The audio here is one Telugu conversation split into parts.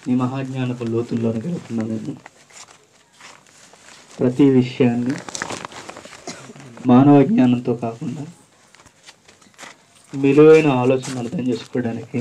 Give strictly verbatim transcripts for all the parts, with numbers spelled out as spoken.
నీ మహాజ్ఞానపు లోతుల్లోనికి వెళ్తున్నా నేను. ప్రతి విషయాన్ని మానవ జ్ఞానంతో కాకుండా విలువైన ఆలోచన అర్థం చేసుకోవడానికి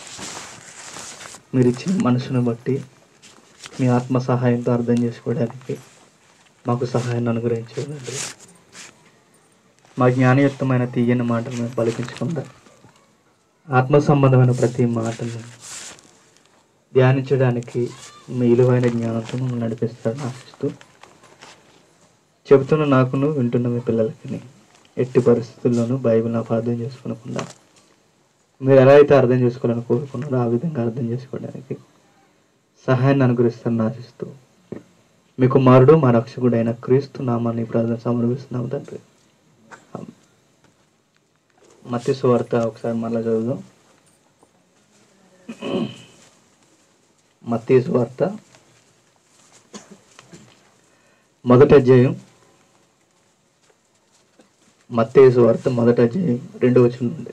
మీరు ఇచ్చిన మనసును బట్టి మీ ఆత్మ సహాయంతో అర్థం చేసుకోవడానికి మాకు సహాయాన్ని అనుగ్రహించండి. మా జ్ఞానయుక్తమైన తీయని మాటలు మేము పలికించకుండా ఆత్మ సంబంధమైన ప్రతి మాటను ధ్యానించడానికి మీ విలువైన జ్ఞానంతో మమ్మల్ని నడిపిస్తారని ఆశిస్తూ చెబుతున్న నాకును వింటున్న మీ పిల్లలకి ఎట్టి పరిస్థితుల్లోనూ బైబిల్ని అపార్థం చేసుకోకుండా మీరు ఎలా అయితే అర్థం చేసుకోవాలని కోరుకున్నారో ఆ విధంగా అర్థం చేసుకోవడానికి సహాయాన్ని అనుగ్రహిస్తారని ఆశిస్తూ మీ కుమారుడు మా రక్షకుడు అయిన క్రీస్తు నామాన్ని ప్రార్థన సమర్పిస్తున్నాము తండ్రి. మత్తయి సువార్త ఒకసారి మళ్ళా చదువుదాం. మత్తయి సువార్త మొదటి అధ్యాయం మత్తయి సువార్త మొదటి అధ్యాయం రెండు వచనం నుండి.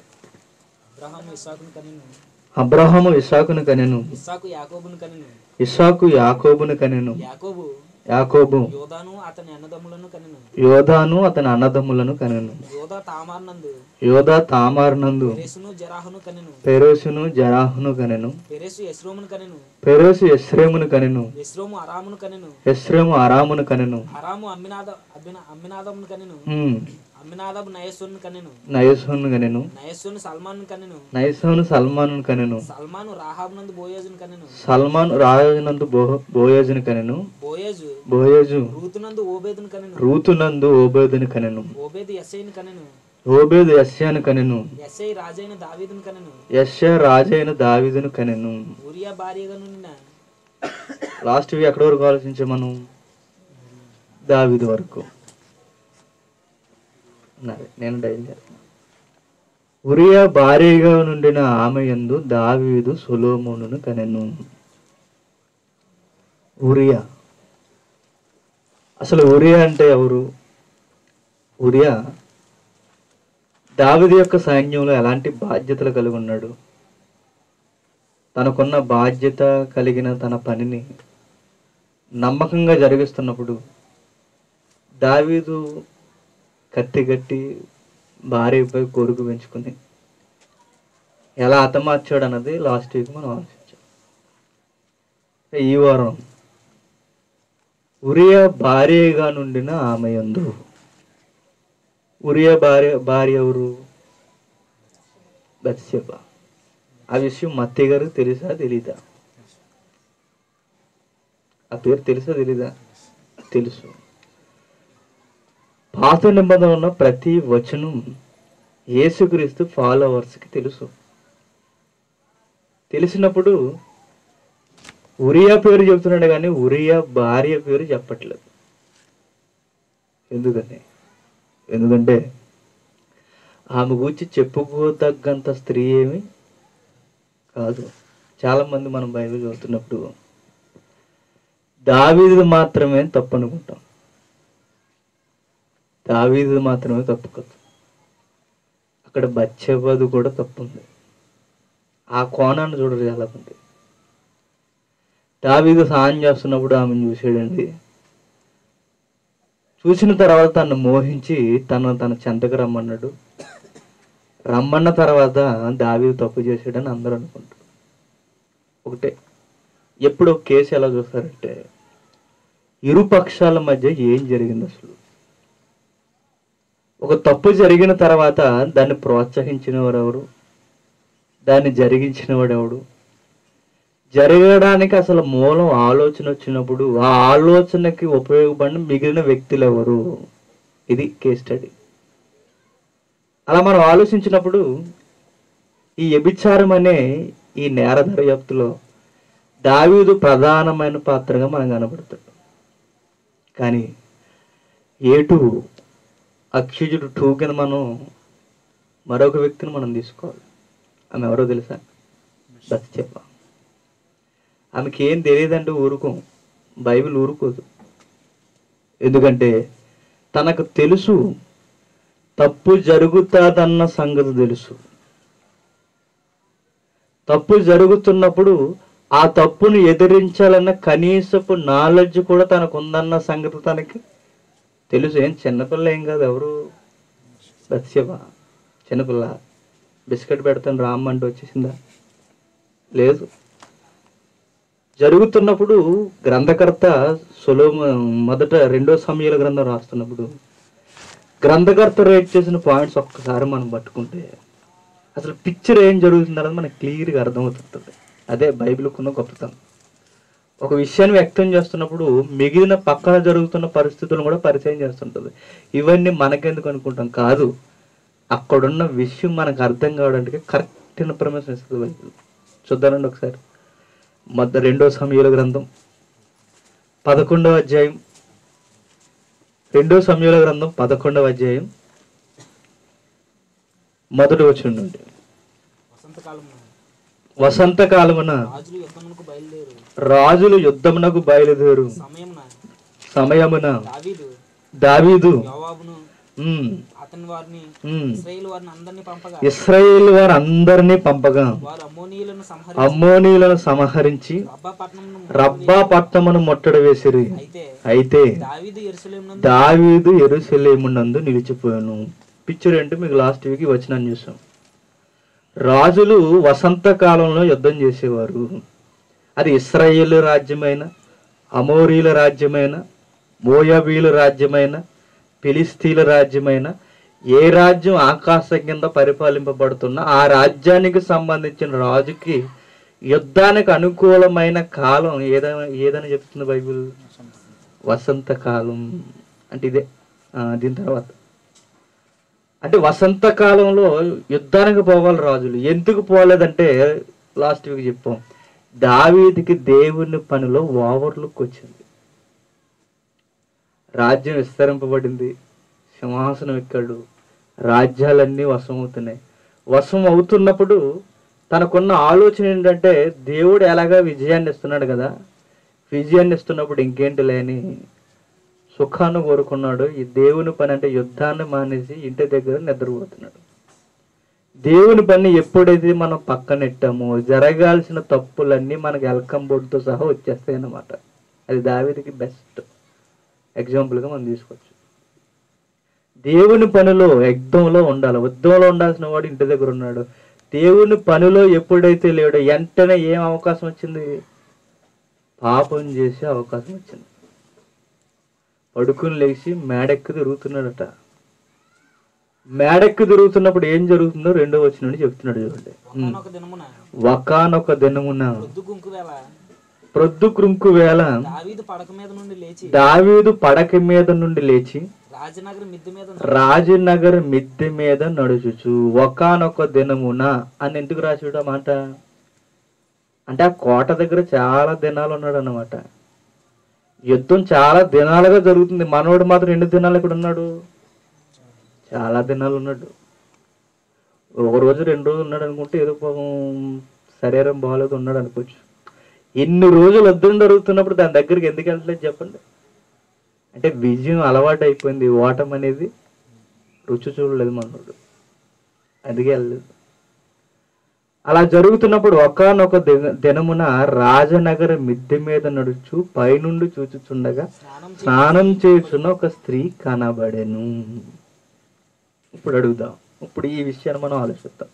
అబ్రహాము ఇస్సాకును కనెను, ఇస్సాకు యాకోబును కనెను, ఇస్సాకు యాకోబును కనెను, యాకోబు యాకోబు యోదాను అతని అన్నదమ్ములను కనెను, యోదాను అతని అన్నదమ్ములను కనెను, యోదా తామార్నందు యోదా తామార్నందు పెరెసును జరాహును కనెను, పెరెసును జరాహును కనెను, పెరెసు యెస్రోమును కనెను, పెరెసు యెస్రేమును కనెను, యెస్రోము అరామును కనెను, యెస్రేము అరామును కనెను, అరాము అమ్మినాద అమ్మినాదమును కనెను, అమ్మినాదాబు నయస్సును కనెను, నయస్సును కనెను, నయస్సును సల్మాను కనెను, నయస్సును సల్మాను కనెను, సల్మాను రాహాబునందు బోయజును కనెను, సల్మాను రాహాబునందు బోయజును కనెను, బోయజు బోయజు రూతునందు ఓబేదును కనెను, రూతునందు ఓబేదును కనెను, ఓబేదు యెస్సైను కనెను, ఓబేదు యెస్సైను కనెను, యెస్సై రాజైన దావీదును కనెను, యెస్సై రాజైన దావీదును కనెను. ఉరియా భార్యగా నుండిన లాస్ట్ వి ఎక్కడ వరకు ఆలోచించే మనం దావీదు వరకు. నేను డైలీ ఉరియా భార్యగా నుండిన ఆమె యందు దావీదు సొలొమోనును కనెను. ఉరియా, అసలు ఉరియా అంటే ఎవరు? ఉరియా దావీదు యొక్క సైన్యంలో ఎలాంటి బాధ్యతలు కలిగి ఉన్నాడు? తనకున్న బాధ్యత కలిగిన తన పనిని నమ్మకంగా జరిగిస్తున్నప్పుడు దావీదు కత్తిగట్టి భార్యపై కోరిక పెంచుకుని ఎలా హతమార్చాడు అన్నది లాస్ట్ వీక్ మనం ఆలోచించాం. ఈ వారం ఉరియా భార్యగా నుండిన ఆమె యందు, ఉరియా భార్య భార్య ఎవరు? బత్షెబ. ఆ విషయం మత్తయి గారికి తెలుసా తెలీదా? ఆ పేరు తెలుసా తెలీదా? తెలుసు. పాత నిబంధనలో ఉన్న ప్రతి వచనం యేసుక్రీస్తు ఫాలోవర్స్కి తెలుసు. తెలిసినప్పుడు ఉరియా పేరు చెబుతున్నాడు కానీ ఉరియా భార్య పేరు చెప్పట్లేదు. ఎందుకని? ఎందుకంటే ఆమె గురించి చెప్పుకోదగ్గంత స్త్రీ ఏమి కాదు. చాలామంది మనం బైబిల్ చదువుతున్నప్పుడు దావీదు మాత్రమే తప్పు అనుకుంటాం. దావీదు మాత్రమే తప్పు కాదు, అక్కడ బత్షెబదు కూడా తప్పు ఉంది. ఆ కోణాన్ని చూడరు చాలామంది. దావీదు సాయం చేస్తున్నప్పుడు ఆమెను చూసాడండి. చూసిన తర్వాత తను మోహించి తన తన చెంతకు రమ్మన్నాడు. రమ్మన్న తర్వాత దావీదు తప్పు చేశాడని అందరూ అనుకుంటారు. ఒకటే, ఎప్పుడు కేసు ఎలా చూస్తారంటే ఇరు పక్షాల మధ్య ఏం జరిగింది అసలు. ఒక తప్పు జరిగిన తర్వాత దాన్ని ప్రోత్సహించిన వాడెవరు? దాన్ని జరిగించిన వాడెవడు? జరగడానికి అసలు మూలం ఆలోచన వచ్చినప్పుడు ఆ ఆలోచనకి ఉపయోగపడిన మిగిలిన వ్యక్తులు ఎవరు? ఇది కేస్ స్టడీ. అలా మనం ఆలోచించినప్పుడు ఈ వ్యభిచారం అనే ఈ నేర దర్యాప్తులో దావీదు ప్రధానమైన పాత్రగా మనం కనబడతాడు. కానీ ఏటు అక్షయుడు టూ కింద మనం మరొక వ్యక్తిని మనం తీసుకోవాలి. ఆమె ఎవరో తెలుసా? బత్షెబ. ఆమెకి ఏం తెలియదంటే ఊరుకోం, బైబిల్ ఊరుకోదు. ఎందుకంటే తనకు తెలుసు తప్పు జరుగుతుందన్న సంగతి తెలుసు. తప్పు జరుగుతున్నప్పుడు ఆ తప్పును ఎదిరించాలన్న కనీసపు నాలెడ్జ్ కూడా తనకు ఉందన్న సంగతి తనకి తెలుసు. ఏం చిన్నపిల్ల ఏం కాదు, ఎవరు బత్షెబ చిన్నపిల్ల. బిస్కెట్ పెడతాను రామ్మంటూ వచ్చేసిందా? లేదు. జరుగుతున్నప్పుడు గ్రంథకర్త సొలొమో మొదట రెండో సమూయేలు గ్రంథం రాస్తున్నప్పుడు గ్రంథకర్త రేట్ చేసిన పాయింట్స్ ఒక్కసారి మనం పట్టుకుంటే అసలు పిక్చర్ ఏం జరుగుతుందన్నది మనకు క్లియర్గా అర్థమవుతుంటుంది. అదే బైబిల్కున్న గొప్పతనం. ఒక విషయాన్ని వ్యక్తం చేస్తున్నప్పుడు మిగిలిన పక్కన జరుగుతున్న పరిస్థితులను కూడా పరిచయం చేస్తుంటుంది. ఇవన్నీ మనకెందుకు అనుకుంటాం, కాదు, అక్కడున్న విషయం మనకు అర్థం కావడానికి కరెక్ట్ ఇన్ఫర్మేషన్ ఇస్తుంది బైబిల్. చూద్దానండి ఒకసారి. మొదటి రెండో సమూయేలు గ్రంథం పదకొండవ అధ్యాయం రెండో సమూయేలు గ్రంథం పదకొండవ అధ్యాయం మొదటి వచనం నుండి. వసంతకాలమున రాజులు యుద్ధమునకు బయలుదేరు సమయమున దావీదు ఇశ్రాయేలు వారు అందరినీ పంపగా అమ్మోనీయులను సంహరించి రబ్బా పట్టణమును ముట్టడి వేసిరి. అయితే దావీదు యెరూషలేమునందు నిలిచిపోయాను. పిక్చర్ ఏంటి మీకు లాస్ట్ వీక్ వచ్చిన చూసాం. రాజులు వసంత కాలంలో యుద్ధం చేసేవారు. అది ఇశ్రాయేలు రాజ్యమైన, అమోరీల రాజ్యమైన, మోయాబీల రాజ్యమైన, ఫిలిస్తీన్ల రాజ్యమైన, ఏ రాజ్యం ఆకాశం కింద పరిపాలింపబడుతున్నా ఆ రాజ్యానికి సంబంధించిన రాజుకి యుద్ధానికి అనుకూలమైన కాలం ఏదైనా ఏదని చెప్తుంది బైబిల్? వసంత కాలం అంటే ఇదే. దీని తర్వాత అంటే వసంత కాలంలో యుద్ధానికి పోవాలి రాజులు. ఎందుకు పోలేదంటే లాస్ట్ వీక్ చెప్పాం, దావీదుకి దేవుని పనిలో ఓవర్లుక్ వచ్చింది. రాజ్యం విస్తరింపబడింది, సింహాసనం ఎక్కాడు, రాజ్యాలన్నీ వశం అవుతున్నాయి. వశం అవుతున్నప్పుడు తనకున్న ఆలోచన ఏంటంటే దేవుడు ఎలాగా విజయాన్ని ఇస్తున్నాడు కదా, విజయాన్ని ఇస్తున్నప్పుడు ఇంకేంటి లేని సుఖాన్ని కోరుకున్నాడు. ఈ దేవుని పని అంటే యుద్ధాన్ని మానేసి ఇంటి దగ్గర నిద్రపోతున్నాడు. దేవుని పని ఎప్పుడైతే మనం పక్కనెట్టామో జరగాల్సిన తప్పులన్నీ మనకి వెల్కమ్ బోర్డుతో సహా వచ్చేస్తాయి అన్నమాట. అది దావీదుకి బెస్ట్ ఎగ్జాంపుల్గా మనం తీసుకోవచ్చు. దేవుని పనిలో యుద్ధంలో ఉండాలి. యుద్ధంలో ఉండాల్సిన వాడు ఇంటి దగ్గర ఉన్నాడు. దేవుని పనిలో ఎప్పుడైతే లేడో వెంటనే ఏం అవకాశం వచ్చింది? పాపం చేసే అవకాశం వచ్చింది. పడుకుని లేచి మేడెక్కి తిరుగుతున్నాడట. మేడెక్కి తిరుగుతున్నప్పుడు ఏం జరుగుతుందో రెండో వచనం నుండి చెప్తున్నాడు చూడండి. ఒకానొక దినమున ప్రొద్దు కృంకు వేళ దావీదు పడక మీద నుండి లేచి రాజనగర మిద్దె మీద నడుచుచు ఒకానొక దినమున అని ఎందుకు రాసాడు ఆ మాట అంటే ఆ కోట దగ్గర చాలా దినాలు ఉన్నాడు అన్నమాట. యుద్ధం చాలా దినాలుగా జరుగుతుంది. మనోడు మాత్రం ఎన్ని దినాలు ఇక్కడ ఉన్నాడు? చాలా దినాలు ఉన్నాడు. ఒక రోజు రెండు రోజులు ఉన్నాడు అనుకుంటే ఏదో పాపం శరీరం బాగాలేదు ఉన్నాడు అనుకోవచ్చు. ఎన్ని రోజులు యుద్ధం జరుగుతున్నప్పుడు దాని దగ్గరికి ఎందుకు వెళ్ళట్లేదు చెప్పండి? అంటే విజయం అలవాటు అయిపోయింది, ఓటం అనేది రుచి చూడలేదు మనోడు, అందుకే వెళ్ళలేదు. అలా జరుగుతున్నప్పుడు ఒకానొక దినమున రాజనగర మిద్దె మీద నడుచు పైనుండి చూచుచుండగా స్నానం చేస్తున్న ఒక స్త్రీ కనబడెను. ఇప్పుడు అడుగుదాం, ఇప్పుడు ఈ విషయాన్ని మనం ఆలోచిద్దాం.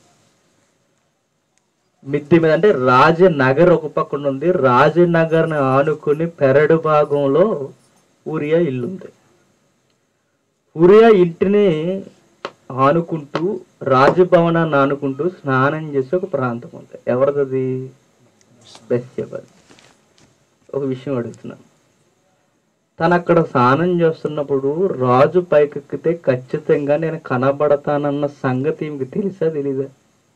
మిద్దె మీద అంటే రాజనగర్ ఒక పక్కన ఉంది. రాజనగర్ని ఆనుకుని పెరడు భాగంలో ఊరియా ఇల్లు ఉంది. ఊరియా ఇంటిని ఆనుకుంటూ రాజభవనాన్ని ఆనుకుంటూ స్నానం చేసే ఒక ప్రాంతం ఉంది. ఎవరిది? బెత్షెబ. ఒక విషయం అడుగుతున్నాను, తను అక్కడ స్నానం చేస్తున్నప్పుడు రాజు పైకెక్కితే ఖచ్చితంగా నేను కనబడతానన్న సంగతి మీకు తెలుసా తెలీదా?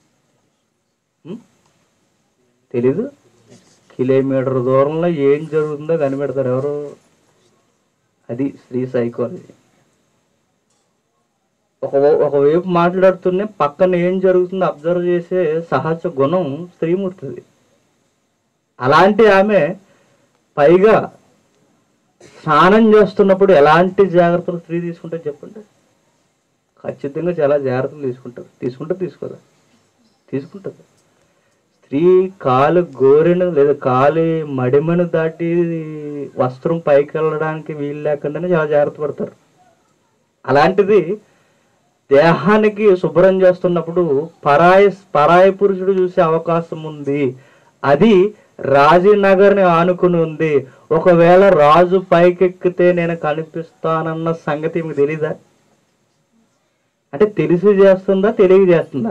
తెలీదు. కిలోమీటర్ దూరంలో ఏం జరుగుతుందో కనిపెడతారు ఎవరు? అది స్త్రీ సైకాలజీ. ఒక ఒకవైపు మాట్లాడుతూనే పక్కన ఏం జరుగుతుందో అబ్జర్వ్ చేసే సహజ గుణం స్త్రీమూర్తిది. అలాంటి ఆమె పైగా స్నానం చేస్తున్నప్పుడు ఎలాంటి జాగ్రత్తలు స్త్రీ తీసుకుంటారు చెప్పండి? ఖచ్చితంగా చాలా జాగ్రత్తలు తీసుకుంటారు. తీసుకుంటే తీసుకోదా? తీసుకుంటుంది. స్త్రీ కాలు గోరెను లేదా కాలు మడిమను దాటి వస్త్రం పైకి వెళ్ళడానికి వీలు లేకుండానే చాలా జాగ్రత్త పడతారు. అలాంటిది దేహానికి శుభ్రం చేస్తున్నప్పుడు పరాయి పరాయి పురుషుడు చూసే అవకాశం ఉంది. అది రాజనగర్ని ఆనుకుని ఉంది. ఒకవేళ రాజు పైకెక్కితే నేను కనిపిస్తానన్న సంగతి మీకు తెలీదా? అంటే తెలిసి చేస్తుందా, తెలియ చేస్తుందా?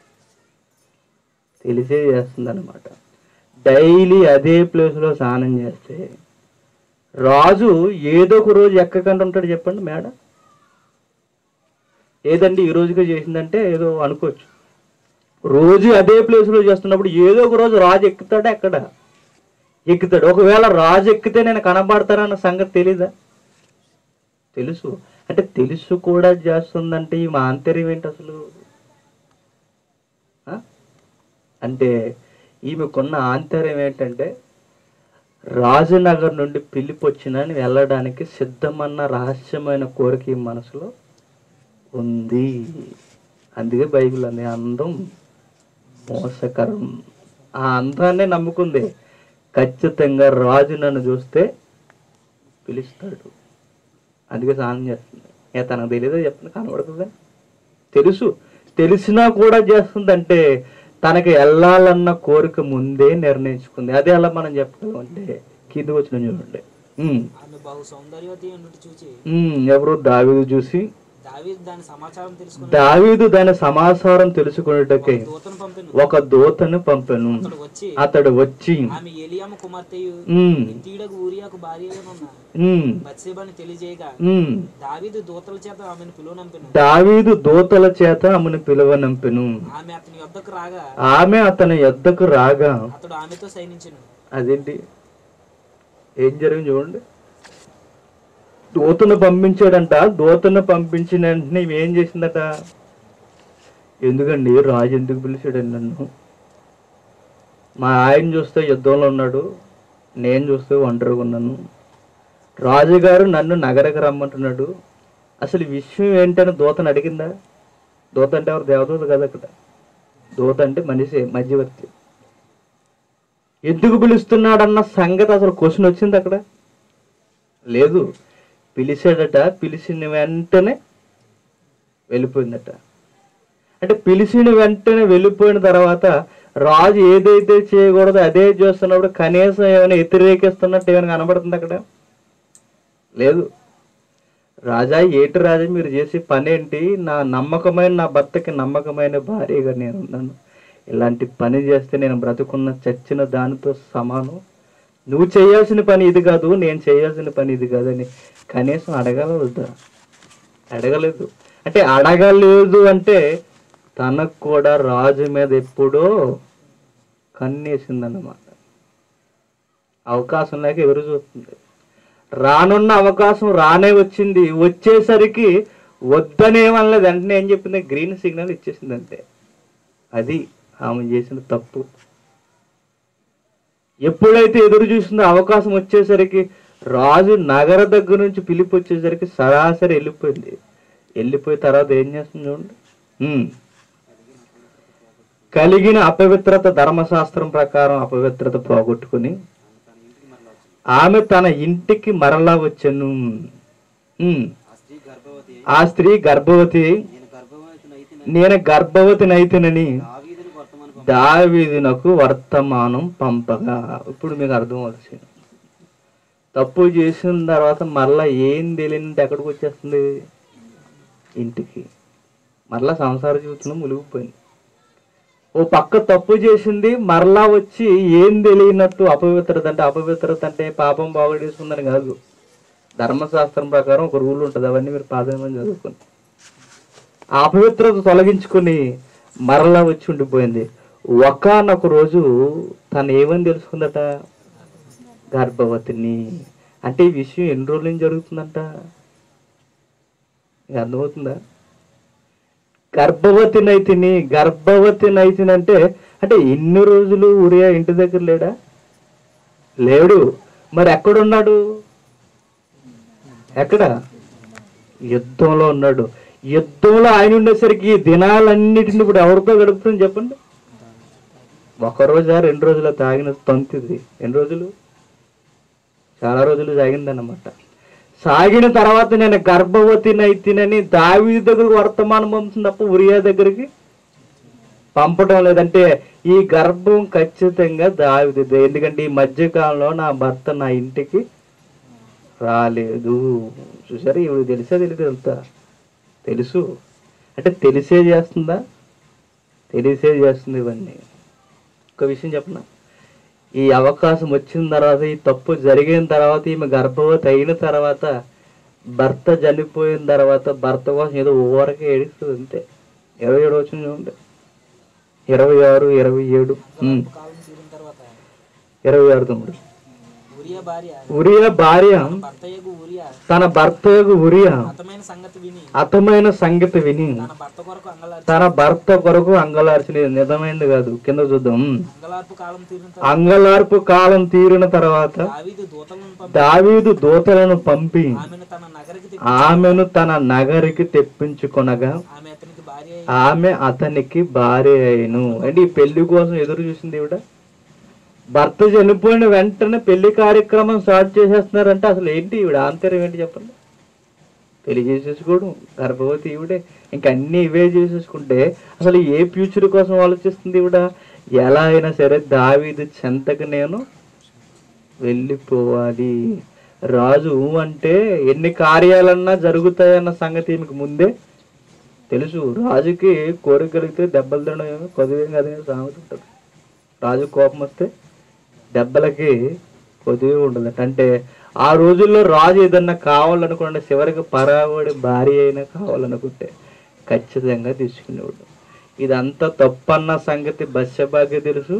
తెలిసే చేస్తుంది అనమాట. డైలీ అదే ప్లేస్లో స్నానం చేస్తే రాజు ఏదో ఒక రోజు ఎక్కకుండా ఉంటాడు చెప్పండి మేడం. ఏదండి ఈ రోజుగా చేసిందంటే ఏదో అనుకోవచ్చు. రోజు అదే ప్లేస్లో చేస్తున్నప్పుడు ఏదో ఒక రోజు రాజు ఎక్కుతాడా? ఎక్కడ ఎక్కుతాడు. ఒకవేళ రాజు ఎక్కితే నేను కనబడతానన్న సంగతి తెలీదా? తెలుసు. అంటే తెలుసు కూడా చేస్తుందంటే ఈ మా ఆంతర్యం ఏంటి అసలు? అంటే ఈమెకున్న ఆంతర్యం ఏంటంటే రాజనగర్ నుండి పిలిపొచ్చినని వెళ్ళడానికి సిద్ధమన్న రహస్యమైన కోరిక ఈ మనసులో ఉంది. అందుకే బైబిల్ అనే అందం మోసకరం. ఆ అందాన్ని నమ్ముకుంది. ఖచ్చితంగా రాజు నన్ను చూస్తే పిలుస్తాడు, అందుకే స్నానం చేస్తుంది. ఏ తనకు తెలియదో చెప్తుంది, కనబడుతుందా? తెలుసు. తెలిసినా కూడా చేస్తుందంటే తనకి వెళ్ళాలన్న కోరిక ముందే నిర్ణయించుకుంది. అదే అలా మనం చెప్పగలం అంటే కింద వచ్చిన చూడండి. ఎవరు? దావీదు చూసి దావీదు దాని సమాచారం తెలుసుకునేటకే ఒక దూతను పంపెను. అతడు వచ్చి దావీదు దూతల చేత ఆమెను పిలువనంపెను. ఆమె అతని యొద్దకు రాగా అదేంటి ఏం జరిగింది చూడండి. దూతను పంపించాడంట. దూతను పంపించిన వెంటనే ఏం చేసిందట? ఎందుకండి రాజు ఎందుకు పిలిచాడండి నన్ను? మా ఆయన చూస్తే యుద్ధంలో ఉన్నాడు, నేను చూస్తే ఒంటరిగా ఉన్నాను. రాజుగారు నన్ను నగరకు రమ్మంటున్నాడు. అసలు విషయం ఏంటని దూతను అడిగిందా? దూత అంటే ఎవరు? దేవదూత కదా. అక్కడ దూత అంటే మనిషి, మధ్యవర్తి. ఎందుకు పిలుస్తున్నాడన్న సంగతి అసలు క్వశ్చన్ వచ్చింది అక్కడ? లేదు. పిలిచాడట. పిలిచిన వెంటనే వెళ్ళిపోయిందట. అంటే పిలిచిన వెంటనే వెళ్ళిపోయిన తర్వాత రాజు ఏదైతే చేయకూడదో అదే చేస్తున్నప్పుడు కనీసం ఏమైనా వ్యతిరేకిస్తున్నట్టు ఏమైనా కనబడుతుంది అక్కడ? లేదు. రాజా, ఏటి రాజా మీరు చేసే పని ఏంటి? నా నమ్మకమైన నా భర్తకి నమ్మకమైన భార్యగా నేను ఉన్నాను. ఇలాంటి పని చేస్తే నేను బ్రతుకున్న చచ్చిన దానితో సమానం. నువ్వు చేయాల్సిన పని ఇది కాదు, నేను చేయాల్సిన పని ఇది కాదని కనీసం అడగలవద్దా? అడగలేదు. అంటే అడగలేదు అంటే తనకు కూడా రాజు మీద ఎప్పుడో కన్నేసిందన్నమాట. అవకాశం లేక ఎవరు చూస్తుంది. రానున్న అవకాశం రానే వచ్చింది. వచ్చేసరికి వద్దనేమనలేదు. వెంటనే ఏం చెప్పింది? గ్రీన్ సిగ్నల్ ఇచ్చేసింది అంతే. అది ఆమె చేసిన తప్పు. ఎప్పుడైతే ఎదురు చూసిందో అవకాశం వచ్చేసరికి రాజు నగర దగ్గర నుంచి పిలిపి వచ్చేసరికి సరాసరి వెళ్ళిపోయింది. వెళ్ళిపోయిన తర్వాత ఏం చేస్తుంది చూడండి. కలిగిన అపవిత్రత, ధర్మశాస్త్రం ప్రకారం అపవిత్రత పోగొట్టుకుని ఆమె తన ఇంటికి మరలా వచ్చెను. ఆ స్త్రీ గర్భవతి, నేను గర్భవతి నైతినని దావీదునకు వర్తమానం పంపగా. ఇప్పుడు మీకు అర్థం అవుతుంది. తప్పు చేసిన తర్వాత మరలా ఏం తెలియనంటే ఎక్కడికి వచ్చేస్తుంది? ఇంటికి. మరలా సంసార జీవితంలో మునిగిపోయింది. ఓ పక్క తప్పు చేసింది, మరలా వచ్చి ఏం తెలియనట్టు అపవిత్రత. అంటే అపవిత్రత అంటే పాపం బాగొట్టేసుకుందని కాదు. ధర్మశాస్త్రం ప్రకారం ఒక రూల్ ఉంటుంది, అవన్నీ మీరు పాదమని చదువుకోండి. ఆ అపవిత్రత తొలగించుకొని మరలా వచ్చి ఉండిపోయింది. ఒకానొక రోజు తను ఏమని తెలుసుకుందట? గర్భవతిని. అంటే ఈ విషయం ఎన్ని రోజుల నుంచి జరుగుతుందంట? అర్థమవుతుందా? గర్భవతి నైతిని. గర్భవతి నైతిని అంటే అంటే ఎన్ని రోజులు ఉరియా ఇంటి దగ్గర లేడా? లేడు. మరి ఎక్కడున్నాడు? ఎక్కడ? యుద్ధంలో ఉన్నాడు. యుద్ధంలో ఆయన ఉండేసరికి దినాలన్నిటిని ఇప్పుడు ఎవరితో గడుపుతుంది చెప్పండి? ఒక రోజా రెండు రోజుల తాగిన తంతిది ఎన్ని రోజులు? చాలా రోజులు సాగిందన్నమాట. సాగిన తర్వాత నేను గర్భవతిని అయితేనని దావీదు దగ్గరకు వర్తమానం పంపుతుంది తప్ప ఉరియా దగ్గరికి పంపడం లేదంటే ఈ గర్భం ఖచ్చితంగా దావీదుదే. ఎందుకంటే ఈ మధ్యకాలంలో నా భర్త నా ఇంటికి రాలేదు. చూసారా, ఇవి తెలిసా తెలియదు అంతా తెలుసు అంటే తెలిసే చేస్తుందా? తెలిసే చేస్తుంది ఇవన్నీ. ఒక విషయం చెప్పనా, ఈ అవకాశం వచ్చిన తర్వాత, ఈ తప్పు జరిగిన తర్వాత, ఈమె గర్భవతి అయిన తర్వాత, భర్త చనిపోయిన తర్వాత భర్త కోసం ఏదో ఊరకే ఏడుస్తుంది అంతే. ఇరవై ఏడు వచ్చిన చూడండి, ఇరవై ఆరు ఇరవై ఏడు ఇరవై ఆరు తమ్ముడు. ఉరియా భార్య తన భర్త ఉరియా అతమైన సంగతి విని తన భర్త కొరకు అంగలార్చిన. నిజమైంది కాదు, కింద చూద్దాం. అంగలార్పు కాలం తీరిన తర్వాత దావీదు దూతలను పంపి ఆమెను తన నగరికి తెప్పించుకొనగా ఆమె అతనికి భార్య అయిను. అంటే ఈ పెళ్లి కోసం ఎదురు చూసింది ఈవిడ. భర్త చనిపోయిన వెంటనే పెళ్లి కార్యక్రమం స్టార్ట్ చేసేస్తున్నారంటే అసలు ఏంటి ఈవిడ ఆంతర్యం ఏంటి చెప్పండి? పెళ్లి చేసేసుకోవడం, గర్భవతి ఈవిడే, ఇంకా అన్ని ఇవే చేసేసుకుంటే అసలు ఏ ఫ్యూచర్ కోసం ఆలోచిస్తుంది ఈవిడ? ఎలా అయినా సరే దావీదు చెంతకు నేను వెళ్ళిపోవాలి. రాజు అంటే ఎన్ని కార్యాలన్నా జరుగుతాయన్న సంగతి మీకు ముందే తెలుసు. రాజుకి కోరిక కలిగితే దెబ్బలు తినడం ఏమో కొద్దిగా కదే సామెత ఉంటుంది. రాజు కోపం వస్తే దెబ్బలకి కొద్దిగా ఉండదు. అంటే ఆ రోజుల్లో రాజు ఏదన్నా కావాలనుకుంటే చివరికి పరావడి భార్య అయినా కావాలనుకుంటే ఖచ్చితంగా తీసుకునేవాడు. ఇదంతా తప్పన్న సంగతి బత్షెబాకి తెలుసు,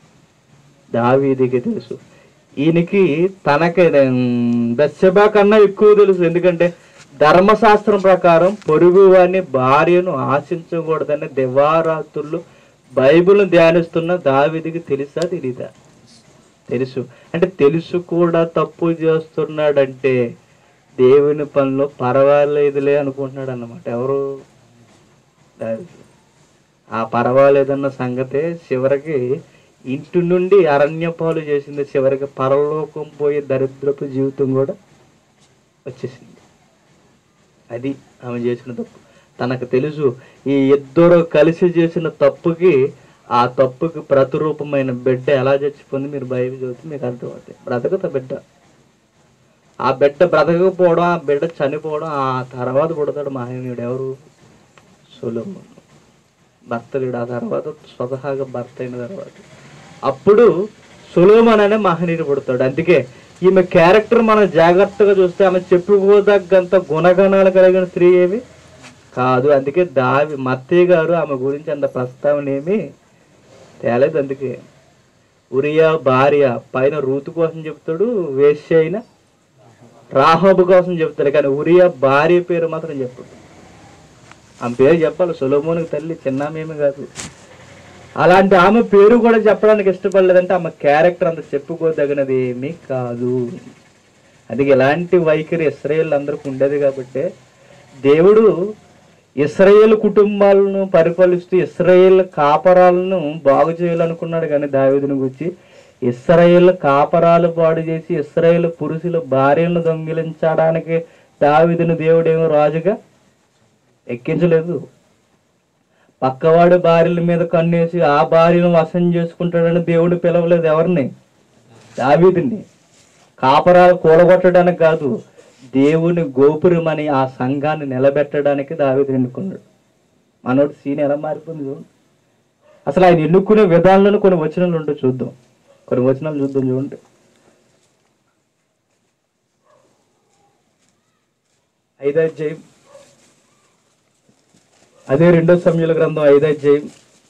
దావీదుకి తెలుసు. ఈయనకి తనకి బత్షెబా కన్నా ఎక్కువ తెలుసు. ఎందుకంటే ధర్మశాస్త్రం ప్రకారం పొరుగు వారిని భార్యను ఆశించకూడదని దివారాత్రులు బైబిల్ను ధ్యానిస్తున్న దావీదుకి తెలుసా తెలీదా? తెలుసు. అంటే తెలుసు కూడా తప్పు చేస్తున్నాడంటే దేవుని పనిలో పర్వాలేదులే అనుకుంటున్నాడు అన్నమాట. ఎవరు? దావీదు. ఆ పర్వాలేదన్న సంగతే చివరికి ఇంటి నుండి అరణ్య పాలు చేసింది. చివరికి పరలోకం పోయే దరిద్రపు జీవితం కూడా వచ్చేసింది. అది ఆమె చేసిన తప్పు. తనకు తెలుసు ఈ ఇద్దరు కలిసి చేసిన తప్పుకి, ఆ తప్పుకి ప్రతిరూపమైన బిడ్డ ఎలా చచ్చిపోయింది మీరు బైబిల్ చదివితే మీకు అర్థమవుతాయి. బ్రతకత బిడ్డ, ఆ బిడ్డ బ్రతకపోవడం, ఆ బిడ్డ చనిపోవడం, ఆ తర్వాత పుడతాడు మహనీయుడు. ఎవరు? సొలొమోను. భర్త లేడు. ఆ తర్వాత స్వతహాగా భర్త అయిన తర్వాత అప్పుడు సొలొమోను అనే మహనీయుడు పుడతాడు. అందుకే ఈమె క్యారెక్టర్ మనం జాగ్రత్తగా చూస్తే ఆమె చెప్పుకోదగ్గంత గుణగణాలు కలిగిన స్త్రీ ఏమి కాదు. అందుకే దావి మత్తయ్య గారు ఆమె గురించి అంత ప్రస్తావన ఏమి తేలేదు. అందుకే ఉరియా భార్య పైన రూతు కోసం చెప్తాడు, వేశ్య అయిన రాహాబు కోసం చెప్తాడు, కానీ ఉరియా భార్య పేరు మాత్రం చెప్పాడు. ఆమె పేరు చెప్పాలి. సొలొమోనుకి తల్లి చిన్నామేమి కాదు. అలాంటి ఆమె పేరు కూడా చెప్పడానికి ఇష్టపడలేదంటే ఆమె క్యారెక్టర్ అంత చెప్పుకోదగినది ఏమీ కాదు. అందుకే ఇలాంటి వైఖరి ఇశ్రాయేల్ అందరికి ఉండేది. కాబట్టి దేవుడు ఇశ్రాయేల్ కుటుంబాలను పరిపాలిస్తూ ఇశ్రాయేల్ కాపరాలను బాగు చేయాలనుకున్నాడు. కానీ దావీదుని గురించి ఇశ్రాయేల్ కాపరాలు పాడు చేసి ఇశ్రాయేల్ పురుషుల భార్యలను దొంగిలించడానికి దావీదుని దేవుడేమో రాజుగా ఎక్కించలేదు. పక్కవాడి భార్యల మీద కన్నేసి ఆ భార్యను వశం చేసుకుంటాడని దేవుడు పిలవలేదు ఎవరిని? దావీదుని. కాపరాలు కూడగొట్టడానికి కాదు, దేవుని గోపురం అని ఆ సంఘాన్ని నిలబెట్టడానికి దావీదు ఎన్నుకున్నాడు. మనోడు సీన్ ఎలా మారిపోయింది చూడండి. అసలు ఆయన ఎన్నుకునే విధానంలో కొన్ని వచనాలు ఉంటే చూద్దాం. కొన్ని వచనాలు చూద్దాం చూడండి. ఐదో అధ్యాయం, అదే రెండో సమూయేలు గ్రంథం ఐదో అధ్యాయం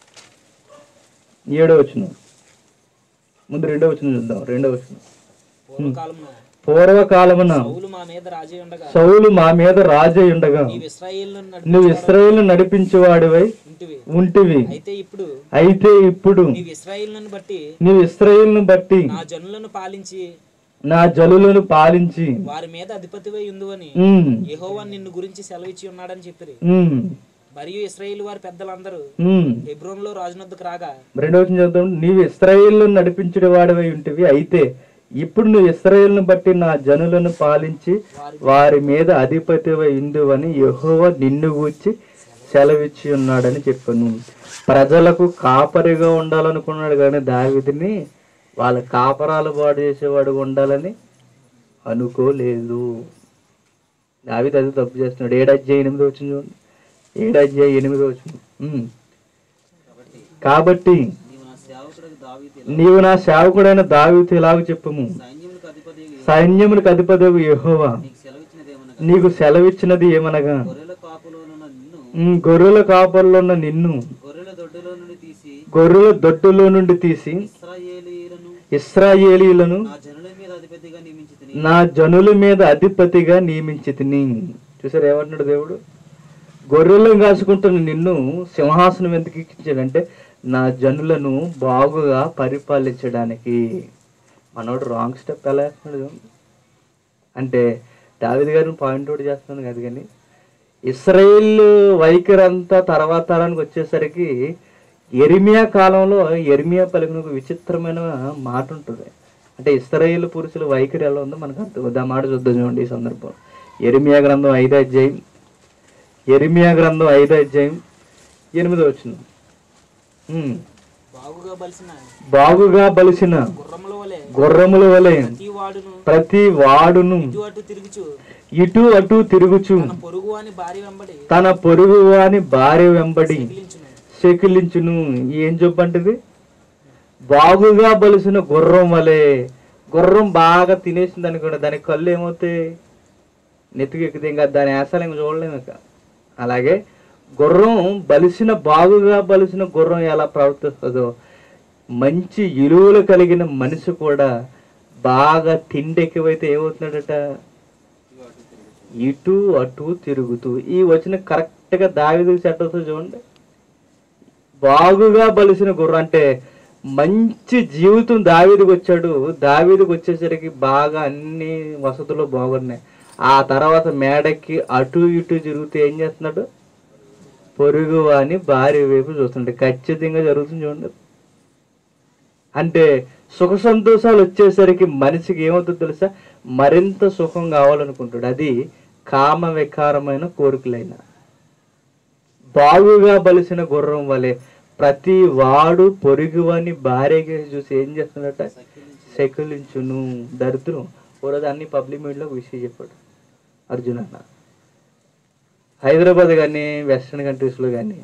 ఏడో వచనం. ముందు రెండో వచనం చూద్దాం. రెండో వచనం. పూర్వకాలమున సౌలు మా మీద రాజై ఉండగా నువ్వు ఇశ్రాయేలును నడిపించేవాడివై ఉంటివి. అయితే ఇప్పుడు నీవు ఇశ్రాయేలును బట్టి నా జనులను పాలించి వారి మీద అధిపతివై ఉందువని యెహోవా నిన్ను గురించి సెలవిచ్చి ఉన్నాడని చెప్పిరి. మరియు ఇశ్రాయేలు వారి పెద్దలందరూ హెబ్రోనులో రాజునొద్దకు రాగా, రెండవ వచనం చదువుతాం. నీవు ఇశ్రాయేలును నడిపించుడు వాడివై ఉంటివి, అయితే ఇప్పుడు నువ్వు ఇశ్రాయేలును బట్టి నా జనులను పాలించి వారి మీద అధిపతివై ఉండువని యెహోవా నిన్ను గూర్చి సెలవిచ్చి ఉన్నాడని చెప్పాను. ప్రజలకు కాపరిగా ఉండాలనుకున్నాడు కానీ దావీదుని వాళ్ళ కాపరాలు పాడు చేసేవాడు ఉండాలని అనుకోలేదు. దావీదు అది తప్పు చేస్తున్నాడు. ఏడు అధ్యాయం ఎనిమిది వచ్చింది చూడండి. ఏడు అధ్యాయం ఎనిమిది వచ్చింది. కాబట్టి నీవు నా సేవకుడైన దావీదు ఇలాగ చెప్పుము, సైన్యములకు అధిపతియగు యెహోవా నీకు సెలవిచ్చినది ఏమనగా, గొర్రెల కాపర్లో ఉన్న నిన్ను గొర్రెల దొడ్డులో నుండి తీసి ఇశ్రాయేలీయులను నా జనుల మీద అధిపతిగా నియమించితిని. చూసారు ఏమంటున్నాడు దేవుడు? గొర్రెలను కాసుకుంటున్న నిన్ను సింహాసనం ఎందుకు ఎక్కించాడంటే నా జనులను బాగుగా పరిపాలించడానికి. మనోడు రాంగ్ స్టెప్ ఎలా వేస్తున్నాడు అంటే, దావీదు గారిని పాయింట్ అవుట్ చేస్తున్నాను కాదు, కానీ ఇశ్రాయేల్ వైఖరి అంతా తర్వాత తరానికి వచ్చేసరికి యెరెమియా కాలంలో యెరెమియా పలికిన ఒక విచిత్రమైన మాట ఉంటుంది. అంటే ఇశ్రాయేల్ పురుషుల వైఖరి ఎలా ఉందో మనకు అర్థం. ఆ మాట చూద్దాం చూడండి ఈ సందర్భం. యెరెమియా గ్రంథం ఐదో అధ్యాయం యెరెమియా గ్రంథం ఐదో అధ్యాయం ఎనిమిదో వచనం. బాగుగా బలిసిన గుర్రముల వలె ప్రతి వాడును ఇటు అటు తిరుగుచు తన పొరుగు వాని భార్య వెంబడి సెకిలించును. ఏం చెప్పంటది? బాగుగా బలిసిన గుర్రం వలె. గుర్రం బాగా తినేసింది అనుకోండి, దాని కళ్ళు ఏమవుతాయి? నెత్తికి ఎక్కితే ఇంకా దాని ఆశలు ఇంకా చూడలేము ఇక. అలాగే గుర్రం బలిసిన బాగుగా బలిసిన గుర్రం ఎలా ప్రవర్తిస్తుందో, మంచి ఇలువలు కలిగిన మనిషి కూడా బాగా తిండి ఎక్కువైతే ఏమవుతున్నాడట? ఇటు అటు తిరుగుతూ. ఈ వచ్చిన కరెక్ట్ గా దావీదుకు సెట్ అవుతుంది చూడండి. బాగుగా బలిసిన గుర్రం అంటే మంచి జీవితం దావీదుకు వచ్చాడు. దావీదుకు వచ్చేసరికి బాగా అన్ని వసతులు బాగున్నాయి. ఆ తర్వాత మేడకి అటు ఇటు తిరుగుతూ ఏం చేస్తున్నాడు? పొరుగు అని భార్య వైపు చూస్తుంటే ఖచ్చితంగా జరుగుతుంది చూడండి. అంటే సుఖ సంతోషాలు వచ్చేసరికి మనిషికి ఏమవుతుందో తెలుసా? మరింత సుఖం కావాలనుకుంటాడు. అది కామ వికారమైన కోరికలైన. బాగుగా బలిసిన గుర్రం వలె ప్రతి వాడు పొరుగువని భార్యగా చూసి ఏం చేస్తున్నాడట? సెకిలించును. దరిద్రం. ఓరోజు అన్ని పబ్లిక్ మీడియాలో విషయం చెప్పాడు అర్జున్ అన్న. హైదరాబాద్ కానీ వెస్ట్రన్ కంట్రీస్లో కానీ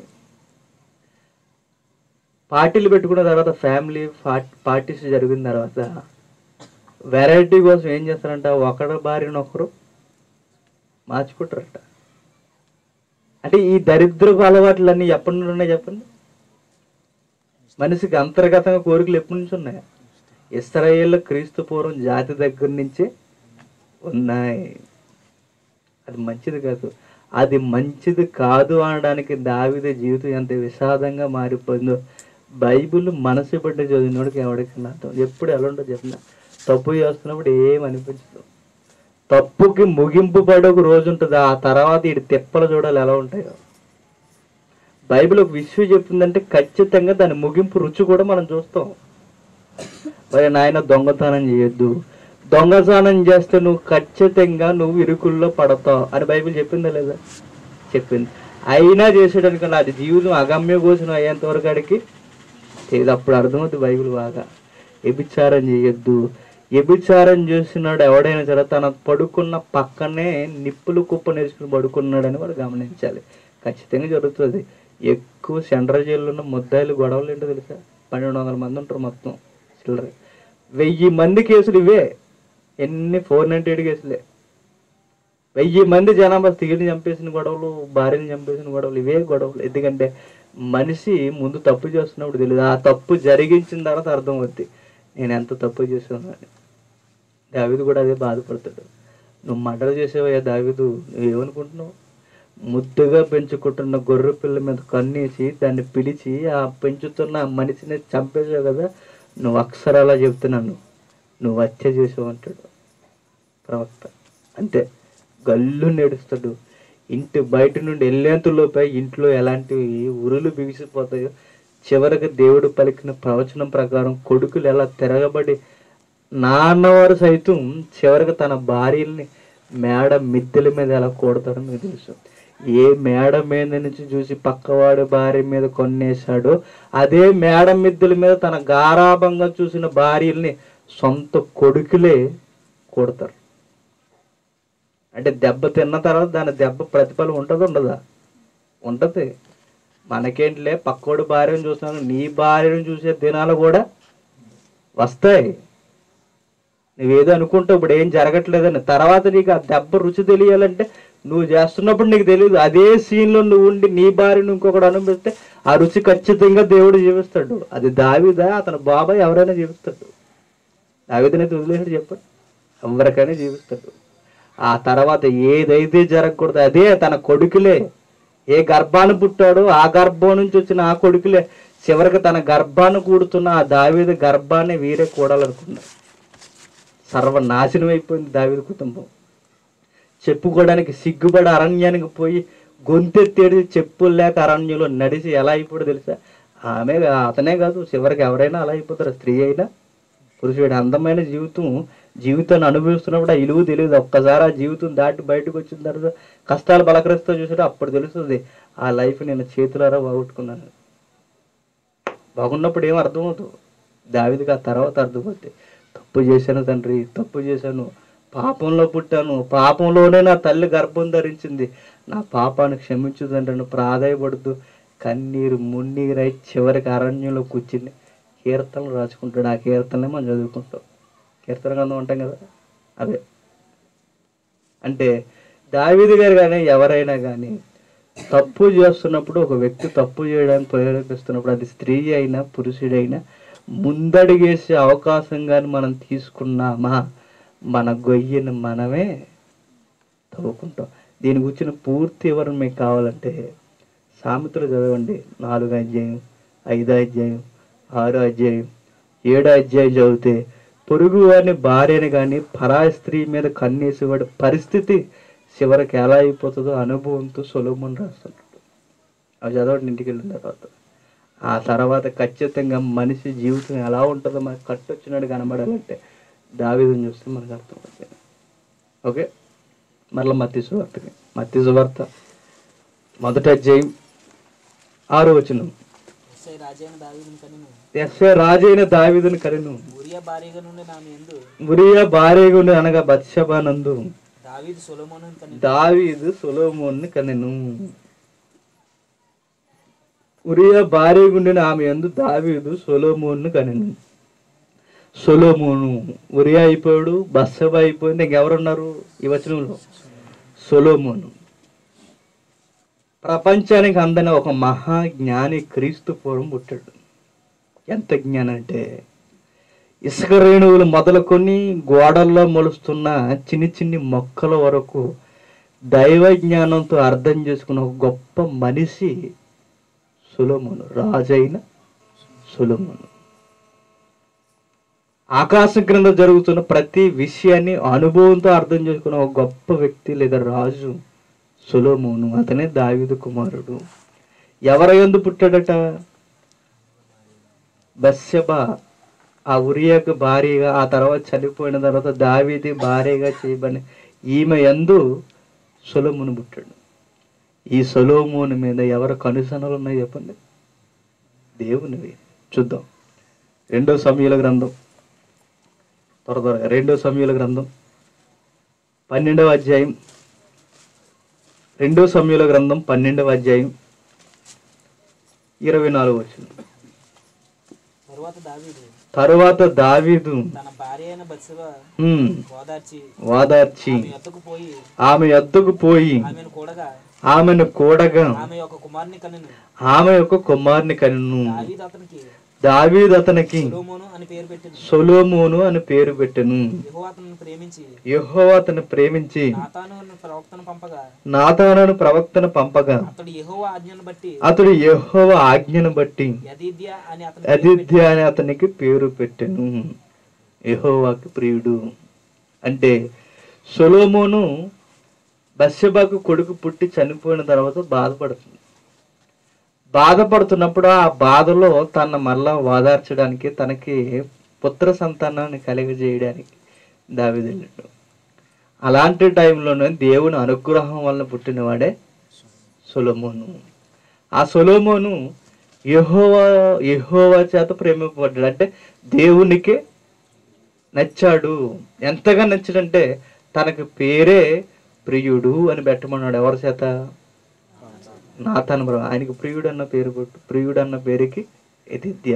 పార్టీలు పెట్టుకున్న తర్వాత, ఫ్యామిలీ పార్టీస్ జరిగిన తర్వాత వెరైటీ కోసం ఏం చేస్తారంట? ఒకరి భార్యను ఒకరు మార్చుకుంటారట. అంటే ఈ దరిద్రపు అలవాట్లన్నీ ఎప్పటి నుండి ఉన్నాయి చెప్పండి? మనిషికి అంతర్గతంగా కోరికలు ఎప్పటి నుంచి ఉన్నాయి? ఇశ్రాయేలు క్రీస్తు పూర్వం జాతి దగ్గర నుంచే ఉన్నాయి. అది మంచిది కాదు. అది మంచిది కాదు అనడానికి దావీదు జీవితం ఎంత విషాదంగా మారిపోయిందో బైబిల్ మనసు పట్టి చదివినోడికి ఎవడికన్నా అర్థం. ఎప్పుడు ఎలా ఉండదు చెప్పిన, తప్పు చేస్తున్నప్పుడు ఏమనిపించదు. తప్పుకి ముగింపు పడే ఒక రోజు ఉంటుంది. ఆ తర్వాత ఇటు తిప్పలు చూడాలి ఎలా ఉంటాయో. బైబిల్ ఒక విషయం చెప్తుందంటే ఖచ్చితంగా దాని ముగింపు రుచి కూడా మనం చూస్తాం. మరి నాయన దొంగతనం చేయొద్దు, దొంగతనం చేస్తే నువ్వు ఖచ్చితంగా నువ్వు ఇరుకుల్లో పడతావు అని బైబిల్ చెప్పిందా లేదా? చెప్పింది. అయినా చేసేటానికి అది జీవితం అగమ్య గోచరం అయ్యేంత వరకు అడిగి ఇది అప్పుడు అర్థమవుతుంది బైబిల్ బాగా. వ్యభిచారం చేయొద్దు. వ్యభిచారం చేస్తున్నాడు ఎవడైనా సరే తన పడుకున్న పక్కనే నిప్పులు కుప్ప నేర్చుకుని పడుకున్నాడని వాడు గమనించాలి. ఖచ్చితంగా జరుగుతుంది. ఎక్కువ సెంట్రల్ జైల్లో ఉన్న ముద్దాయిలు గొడవలు ఏంటో తెలుసా? పన్నెండు వందల మంది ఉంటారు మొత్తం చిల్లర. వెయ్యి మంది కేసులు ఇవే. ఎన్ని ఫోర్ నైన్టీ ఎయిట్ కేసులే. వెయ్యి మంది జనాభా స్త్రీని చంపేసిన గొడవలు, భార్యని చంపేసిన గొడవలు, ఇవే గొడవలు. ఎందుకంటే మనిషి ముందు తప్పు చేస్తున్నప్పుడు తెలియదు. ఆ తప్పు జరిగించిన తర్వాత అర్థం అవుద్ది నేను ఎంత తప్పు చేస్తున్నాను. దావీదు కూడా అదే బాధపడతాడు. నువ్వు మర్డర్ చేసేవయ్యా దావీదు, నువ్వేమనుకుంటున్నావు? ముద్దుగా పెంచుకుంటున్న గొర్రె పిల్ల మీద కన్నేసి దాన్ని పిలిచి ఆ పెంచుతున్న మనిషిని చంపేసావు కదా, నువ్వు అక్షరాలా చెప్తున్నాను, నువ్వు హత్య చేసావు అంటాడు ప్రవక్త. అంతే గల్లు నేడుస్తాడు. ఇంటి బయట నుండి వెళ్ళేంతలోపై ఇంట్లో ఎలాంటివి ఉరులు బిగిసిపోతాయో, చివరికి దేవుడు పలికిన ప్రవచనం ప్రకారం కొడుకులు ఎలా తిరగబడి నాన్నవారు సైతం చివరికి తన భార్యల్ని మేడ మిద్దెల మీద ఎలా కొడతాడో మీకు తెలుసు. ఏ మేడ మీద నుంచి చూసి పక్కవాడి భార్య మీద కొన్నేశాడో అదే మేడ మిద్దెల మీద తన గారాభంగా చూసిన భార్యల్ని సొంత కొడుకులే కొడతారు. అంటే దెబ్బ తిన్న తర్వాత దాని దెబ్బ ప్రతిఫలం ఉంటుంది ఉండదా? ఉంటుంది. మనకేంటిలే పక్కోడి భార్యను చూస్తున్నాను, నీ భార్యను చూసే దినాలు కూడా వస్తాయి. నువ్వేదో అనుకుంటావు ఇప్పుడు ఏం జరగట్లేదని, తర్వాత నీకు ఆ దెబ్బ రుచి తెలియాలంటే నువ్వు చేస్తున్నప్పుడు నీకు తెలియదు. అదే సీన్లో నువ్వు ఉండి నీ భార్యను ఇంకొకటి అనుభవిస్తే ఆ రుచి ఖచ్చితంగా దేవుడు జీవిస్తాడు. అది దావీదా అతని బాబాయ్ ఎవరైనా జీవిస్తాడు. దావీదునైతే వదిలేసాడు చెప్పండి, ఎవరికైనా జీవిస్తాడు. ఆ తర్వాత ఏదైతే జరగకూడదు అదే తన కొడుకులే. ఏ గర్భాన్ని పుట్టాడో ఆ గర్భం నుంచి వచ్చిన ఆ కొడుకులే చివరికి తన గర్భాన్ని కూడుతున్న ఆ దావీదు గర్భాన్ని వీరే కూడాలనుకున్నారు. సర్వనాశనం అయిపోయింది దావీదు కుటుంబం. చెప్పుకోవడానికి సిగ్గుపడి అరణ్యానికి పోయి గొంతెత్తేడి చెప్పులు లేక అరణ్యంలో నడిచి ఎలా అయిపోయాడో తెలుసా? ఆమె అతనే కాదు, చివరికి ఎవరైనా అలా అయిపోతారు. స్త్రీ అయినా పురుషుడు. అందమైన జీవితం జీవితాన్ని అనుభవిస్తున్నప్పుడు ఆ ఇలువ తెలియదు. ఒక్కసారి ఆ జీవితం దాటి బయటకు వచ్చిన తర్వాత కష్టాలు బలకరిస్తూ చూసాడు, అప్పుడు తెలుస్తుంది ఆ లైఫ్ నేను చేతులారా బాగొట్టుకున్నాను. బాగున్నప్పుడు ఏం అర్థమవుతుంది. దావీదుకి ఆ తర్వాత అర్థమవుతుంది, తప్పు చేశాను తండ్రి, తప్పు చేశాను, పాపంలో పుట్టాను, పాపంలోనే నా తల్లి గర్భం ధరించింది, నా పాపాన్ని క్షమించు తండ్రి అని ప్రాధాయపడుతూ కన్నీరు మున్నీరై చివరికి అరణ్యంలో కూర్చుని కీర్తనలు రాసుకుంటాడు. ఆ కీర్తనలే మనం చదువుకుంటాం. కీర్తన గ్రంథం అంటాం కదా, అదే. అంటే దావీదు గారు కానీ ఎవరైనా కానీ తప్పు చేస్తున్నప్పుడు, ఒక వ్యక్తి తప్పు చేయడానికి ప్రేరేపిస్తున్నప్పుడు, అది స్త్రీ అయినా పురుషుడైనా ముందడిగేసే అవకాశం కానీ మనం తీసుకున్నామా మన గొయ్యను మనమే తవ్వుకుంటాం. దీని గురించిన పూర్తి వివరణ మీకు కావాలంటే సామెతలు చదవండి. నాలుగో అధ్యాయం, ఐదో అధ్యాయం, ఆరో అధ్యాయం, ఏడో అధ్యాయం చదివితే పొరుగు వారిని భార్యని కానీ పరాయి స్త్రీ మీద కన్నేసేవాడి పరిస్థితి చివరికి ఎలా అయిపోతుందో అనుభవంతో సొలొమోను రాస్తున్నాడు. అవి చదవండి ఇంటికి వెళ్ళిన తర్వాత. ఆ తర్వాత ఖచ్చితంగా మనిషి జీవితం ఎలా ఉంటుందో మనకు కట్టొచ్చినట్టు కనబడాలంటే దావీదుని చూస్తే మనకు అర్థమవుతుంది. ఓకే, మరలా మత్తయి సువార్తకి. మత్తయి సువార్త మొదటి అధ్యాయం ఆరో వచనం. యెస్సే రాజైన దావీదుని కనెను, ఉరియా భార్యగా నుండి అనగా బత్షెబ నందు దావీదు సొలొమోనుని కనెను. ఉరియా భార్యగా ఉండిన ఆమె యందు దావీదు సొలొమోనుని కనెను. సొలొమోను ఉరియా అయిపోయాడు, బత్షెబ అయిపోయింది, ఇంకెవరున్నారు ఈ వచనంలో? సొలొమోను. ప్రపంచానికి అందని ఒక మహా జ్ఞాని క్రీస్తు పూర్వం పుట్టాడు. ఎంత జ్ఞానం అంటే ఇసుక రేణువులు మొదలుకొని గోడల్లో మొలుస్తున్న చిన్ని చిన్ని మొక్కల వరకు దైవ జ్ఞానంతో అర్థం చేసుకున్న ఒక గొప్ప మనిషి సొలొమోను, రాజైన సొలొమోను. ఆకాశం క్రింద జరుగుతున్న ప్రతి విషయాన్ని అనుభవంతో అర్థం చేసుకున్న ఒక గొప్ప వ్యక్తి లేదా రాజు సొలొమోను. అతనే దావీదు కుమారుడు. ఎవరి యందు పుట్టాడట? బత్షెబ ఆ ఉరియాకు భార్యగా, ఆ తర్వాత చనిపోయిన తర్వాత దావీదు భార్యగా చేయబడిన ఈమె యందు సొలొమోను పుట్టాడు. ఈ సొలొమోను మీద ఎవరు కనుసనలు ఉన్నాయి చెప్పండి? దేవునివి. చూద్దాం. రెండో సమూయేలు గ్రంథం, త్వర త్వరగా రెండో సమూయేలు గ్రంథం పన్నెండవ అధ్యాయం. రెండో సమూయేలు గ్రంథం పన్నెండవ అధ్యాయం ఇరవై నాలుగు వచనం. తరువాత దావీదు వాదార్చి ఆమె యొద్దకు పోయి ఆమెను కూడగా ఆమె యొక్క కుమార్ని కనెను. దావీదు అతనికి సొలొమోను అని పేరు పెట్టెను. యెహోవా అతన్ని ప్రేమించి నాతానును ప్రవక్తను పంపగా అతడు యెహోవా ఆజ్ఞను బట్టి యెదిద్యా అని అతనికి పేరు పెట్టెను. యెహోవాకి ప్రియుడు. అంటే సొలొమోను బత్షెబకు కొడుకు పుట్టి చనిపోయిన తర్వాత బాధపడుతుంది. బాధపడుతున్నప్పుడు ఆ బాధలో తన మళ్ళా ఓదార్చడానికి, తనకి పుత్ర సంతానాన్ని కలిగజేయడానికి దావీదు వెళ్ళాడు. అలాంటి టైంలోనే దేవుని అనుగ్రహం వలన పుట్టినవాడే సొలొమోను. ఆ సొలొమోను యెహోవా యెహోవా చేత ప్రేమింపబడ్డాడు. అంటే దేవునికి నచ్చాడు. ఎంతగా నచ్చాడంటే తనకు పేరే ప్రియుడు అని పెట్టమన్నాడు. ఎవరి చేత? నాతాను బ్రహ్మ. ఆయనకి ప్రియుడు అన్న పేరు పెట్టు. ప్రియుడు అన్న పేరుకి యెదిద్యా.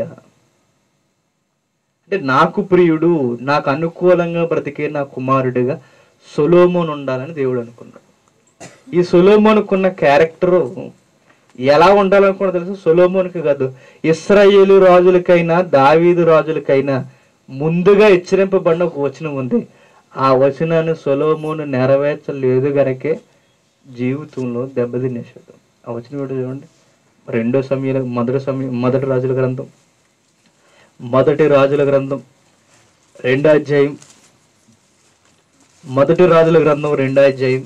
అంటే నాకు ప్రియుడు, నాకు అనుకూలంగా బ్రతికే నా కుమారుడిగా సొలొమోను ఉండాలని దేవుడు అనుకున్నాడు. ఈ సొలొమోనుకున్న క్యారెక్టరు ఎలా ఉండాలనుకున్నా తెలుసు? సొలొమోనుకి కాదు, ఇశ్రాయేలు రాజులకైనా దావీదు రాజులకైనా ముందుగా హెచ్చరింపబడిన ఒక వచనం ఉంది. ఆ వచనాన్ని సొలొమోను నెరవేర్చలేదు గనకే జీవితంలో దెబ్బతినేశాడు. ఆ వచనం ఏంటో చూడండి. రెండో సమయంలో మొదటి సమయం మొదటి రాజుల గ్రంథం మొదటి రాజుల గ్రంథం రెండో అధ్యాయం మొదటి రాజుల గ్రంథం రెండో అధ్యాయం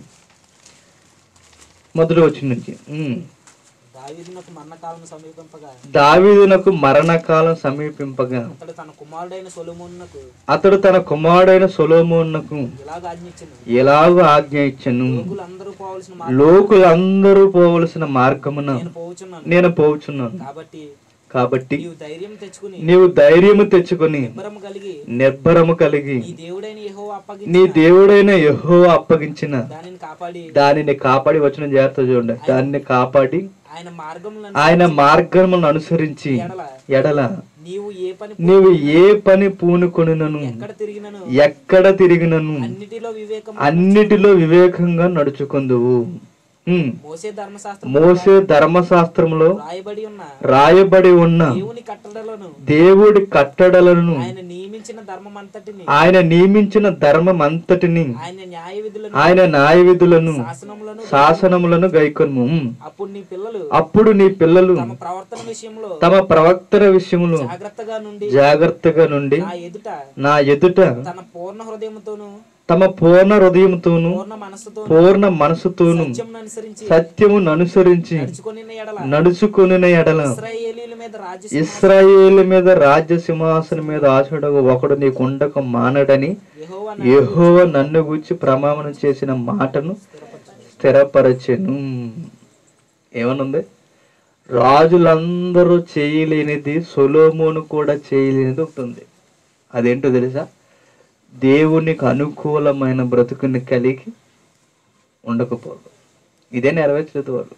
మొదటి వచనం నుంచి. దావీదునకు మరణకాలం సమీపింపగా దావీదునకు మరణకాలం సమీపింపగా అతడు తన కుమారుడైన సొలొమోనునకు అతడు తన కుమారుడైన సొలొమోనునకు ఇలాగ ఆజ్ఞించెను. ఎలాగో ఆజ్ఞ ఇచ్చెను. లోకులందరూ పోవలసిన లోకులందరూ పోవలసిన మార్గమున నేను పోవుచున్నాను. నేను పోవుచున్నాను. కాబట్టి కాబట్టి నీవు ధైర్యం తెచ్చుకుని నీవు ధైర్యము తెచ్చుకొని నిబ్బరము కలిగి నిర్భరము కలిగి నీ దేవుడైన యెహోవా అప్పగించిన నీ దేవుడైన యెహోవా అప్పగించిన దానిని కాపాడి దానిని కాపాడి వచ్చిన జాగ్రత్త చూడండి. దానిని కాపాడి ఆయన మార్గములను ఆయన మార్గములను అనుసరించి ఎడల ఎడల నీవు ఏ పని నీవు ఏ పని పూనుకొనినను ఎక్కడ తిరిగినను ఎక్కడ తిరిగినను అన్నిటిలో వివేకం అన్నిటిలో వివేకంగా నడుచుకుందువు. మోసే ధర్మశాస్త్రం మోసే ధర్మశాస్త్రంలో రాయబడి ఉన్న రాయబడి ఉన్న దేవుని కట్టడలను దేవుడి కట్టడలను ఆయన నియమించిన ధర్మం అంతటిని ఆయన నియమించిన ధర్మం అంతటిని ఆయన న్యాయ విధులను ఆయన న్యాయ విధులను శాసనములను శాసనములను గైకొను. అప్పుడు నీ పిల్లలు అప్పుడు నీ పిల్లలు తమ ప్రవర్తన విషయంలో తమ ప్రవక్తల విషయములు జాగ్రత్తగా నుండి జాగ్రత్తగా నుండి నా ఎదుట నా ఎదుట తన పూర్ణ హృదయముతోను తమ పూర్ణ హృదయముతోను పూర్ణ మనస్సుతో పూర్ణ మనసుతోను సత్యమును అనుసరించి సత్యమును అనుసరించి నడుచుకొని ఎడల నడుచుకొనిన ఎడల ఇశ్రాయేలీయుల మీద రాజ్య ఇశ్రాయేలు మీద రాజ్య సింహాసనం మీద ఆశుడగు ఒకడు నీకు ఉండక మానడని యెహోవా యెహోవా నన్ను గూర్చి ప్రమాణం చేసిన మాటను స్థిరపరచెను. ఏమనుంది? రాజులందరూ చేయలేనిది సొలొమోను కూడా చేయలేనిది ఒకటి ఉంది. అదేంటో తెలుసా? దేవునికి అనుకూలమైన బ్రతుకుని కలిగి ఉండకపోవడం. ఇదే నెరవేర్చలేదు వాళ్ళు.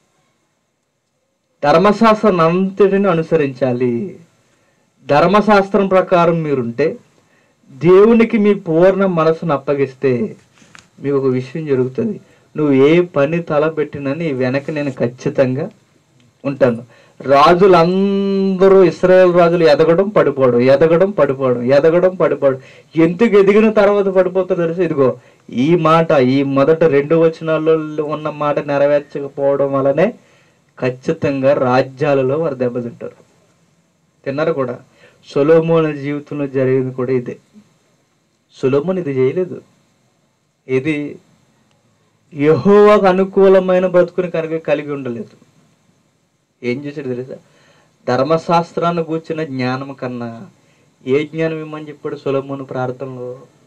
ధర్మశాస్త్రం అంతటిని అనుసరించాలి. ధర్మశాస్త్రం ప్రకారం మీరుంటే, దేవునికి మీ పూర్ణ మనసును అప్పగిస్తే మీకు ఒక విషయం జరుగుతుంది. నువ్వు ఏ పని తలపెట్టినా నీ వెనక నేను ఖచ్చితంగా ఉంటాను. రాజులందరూ ఇశ్రాయేలు రాజులు ఎదగడం పడిపోవడం ఎదగడం పడిపోవడం ఎదగడం పడిపోవడం ఎందుకు ఎదిగిన తర్వాత పడిపోతారో తెలుసు? ఇదిగో ఈ మాట, ఈ మొదట రెండు వచనాల్లో ఉన్న మాట నెరవేర్చకపోవడం వల్లనే ఖచ్చితంగా రాజ్యాలలో వారు దెబ్బతింటారు. తిన్నారు కూడా. సొలొమోను జీవితంలో జరిగింది కూడా ఇదే. సొలొమోను ఇది చేయలేదు. ఇది యెహోవాకు అనుకూలమైన బ్రతుకుని కనుక కలిగి ఉండలేదు. ఏం చేశాడు తెలుసా? ధర్మశాస్త్రాన్ని కూర్చున్న జ్ఞానం కన్నా ఏ జ్ఞానం ఇమ్మని చెప్పాడు సొలొమోను ప్రార్థనలో?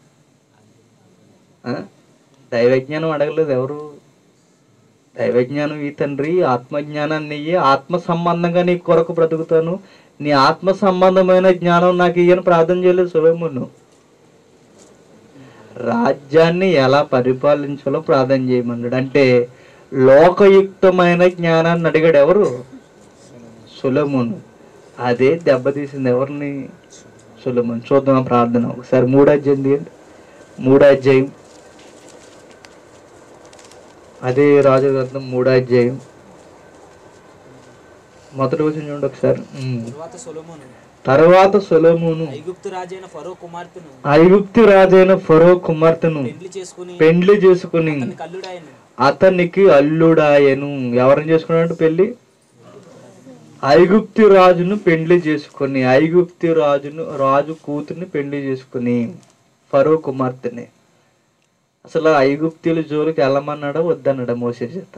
దైవజ్ఞానం అడగలేదు ఎవరు. దైవజ్ఞానం ఈ తండ్రి, ఆత్మజ్ఞానాన్ని ఇయ్యి, ఆత్మ సంబంధంగా నీ కొరకు బ్రతుకుతాను, నీ ఆత్మ సంబంధమైన జ్ఞానం నాకు ఇయ్యని ప్రార్థన చేయలేదు సొలొమోను. రాజ్యాన్ని ఎలా పరిపాలించాలో ప్రార్థన చేయమన్నాడు. అంటే లోకయుక్తమైన జ్ఞానాన్ని అడిగాడు ఎవరు? సొలొమోను. అదే దెబ్బతీసింది ఎవరిని? సొలొమోను. చూద్దాం ప్రార్థన ఒకసారి. మూడో అధ్యాయం తీయండి. మూడో అధ్యాయం అదే రాజు గ్రంథం మూడో అధ్యాయం మొదటి రోజు చూడండి ఒకసారి. తర్వాత సొలొమోను ఐగుప్తు రాజైన ఫరో కుమార్తెను ఐగుప్తు రాజైన ఫరో కుమార్తెను పెండ్లి చేసుకుని అతనికి అల్లుడాయను. ఎవరిని చేసుకున్నాడు పెళ్లి? ఐగుప్తు రాజును పెండ్లి చేసుకుని, ఐగుప్తు రాజును రాజు కూతుర్ని పెండ్లి చేసుకుని, ఫరో కుమార్తెని. అసలు ఐగుప్తీయుల జోలికి వెళ్ళమన్నాడా వద్దన్నాడా మోసే చేత?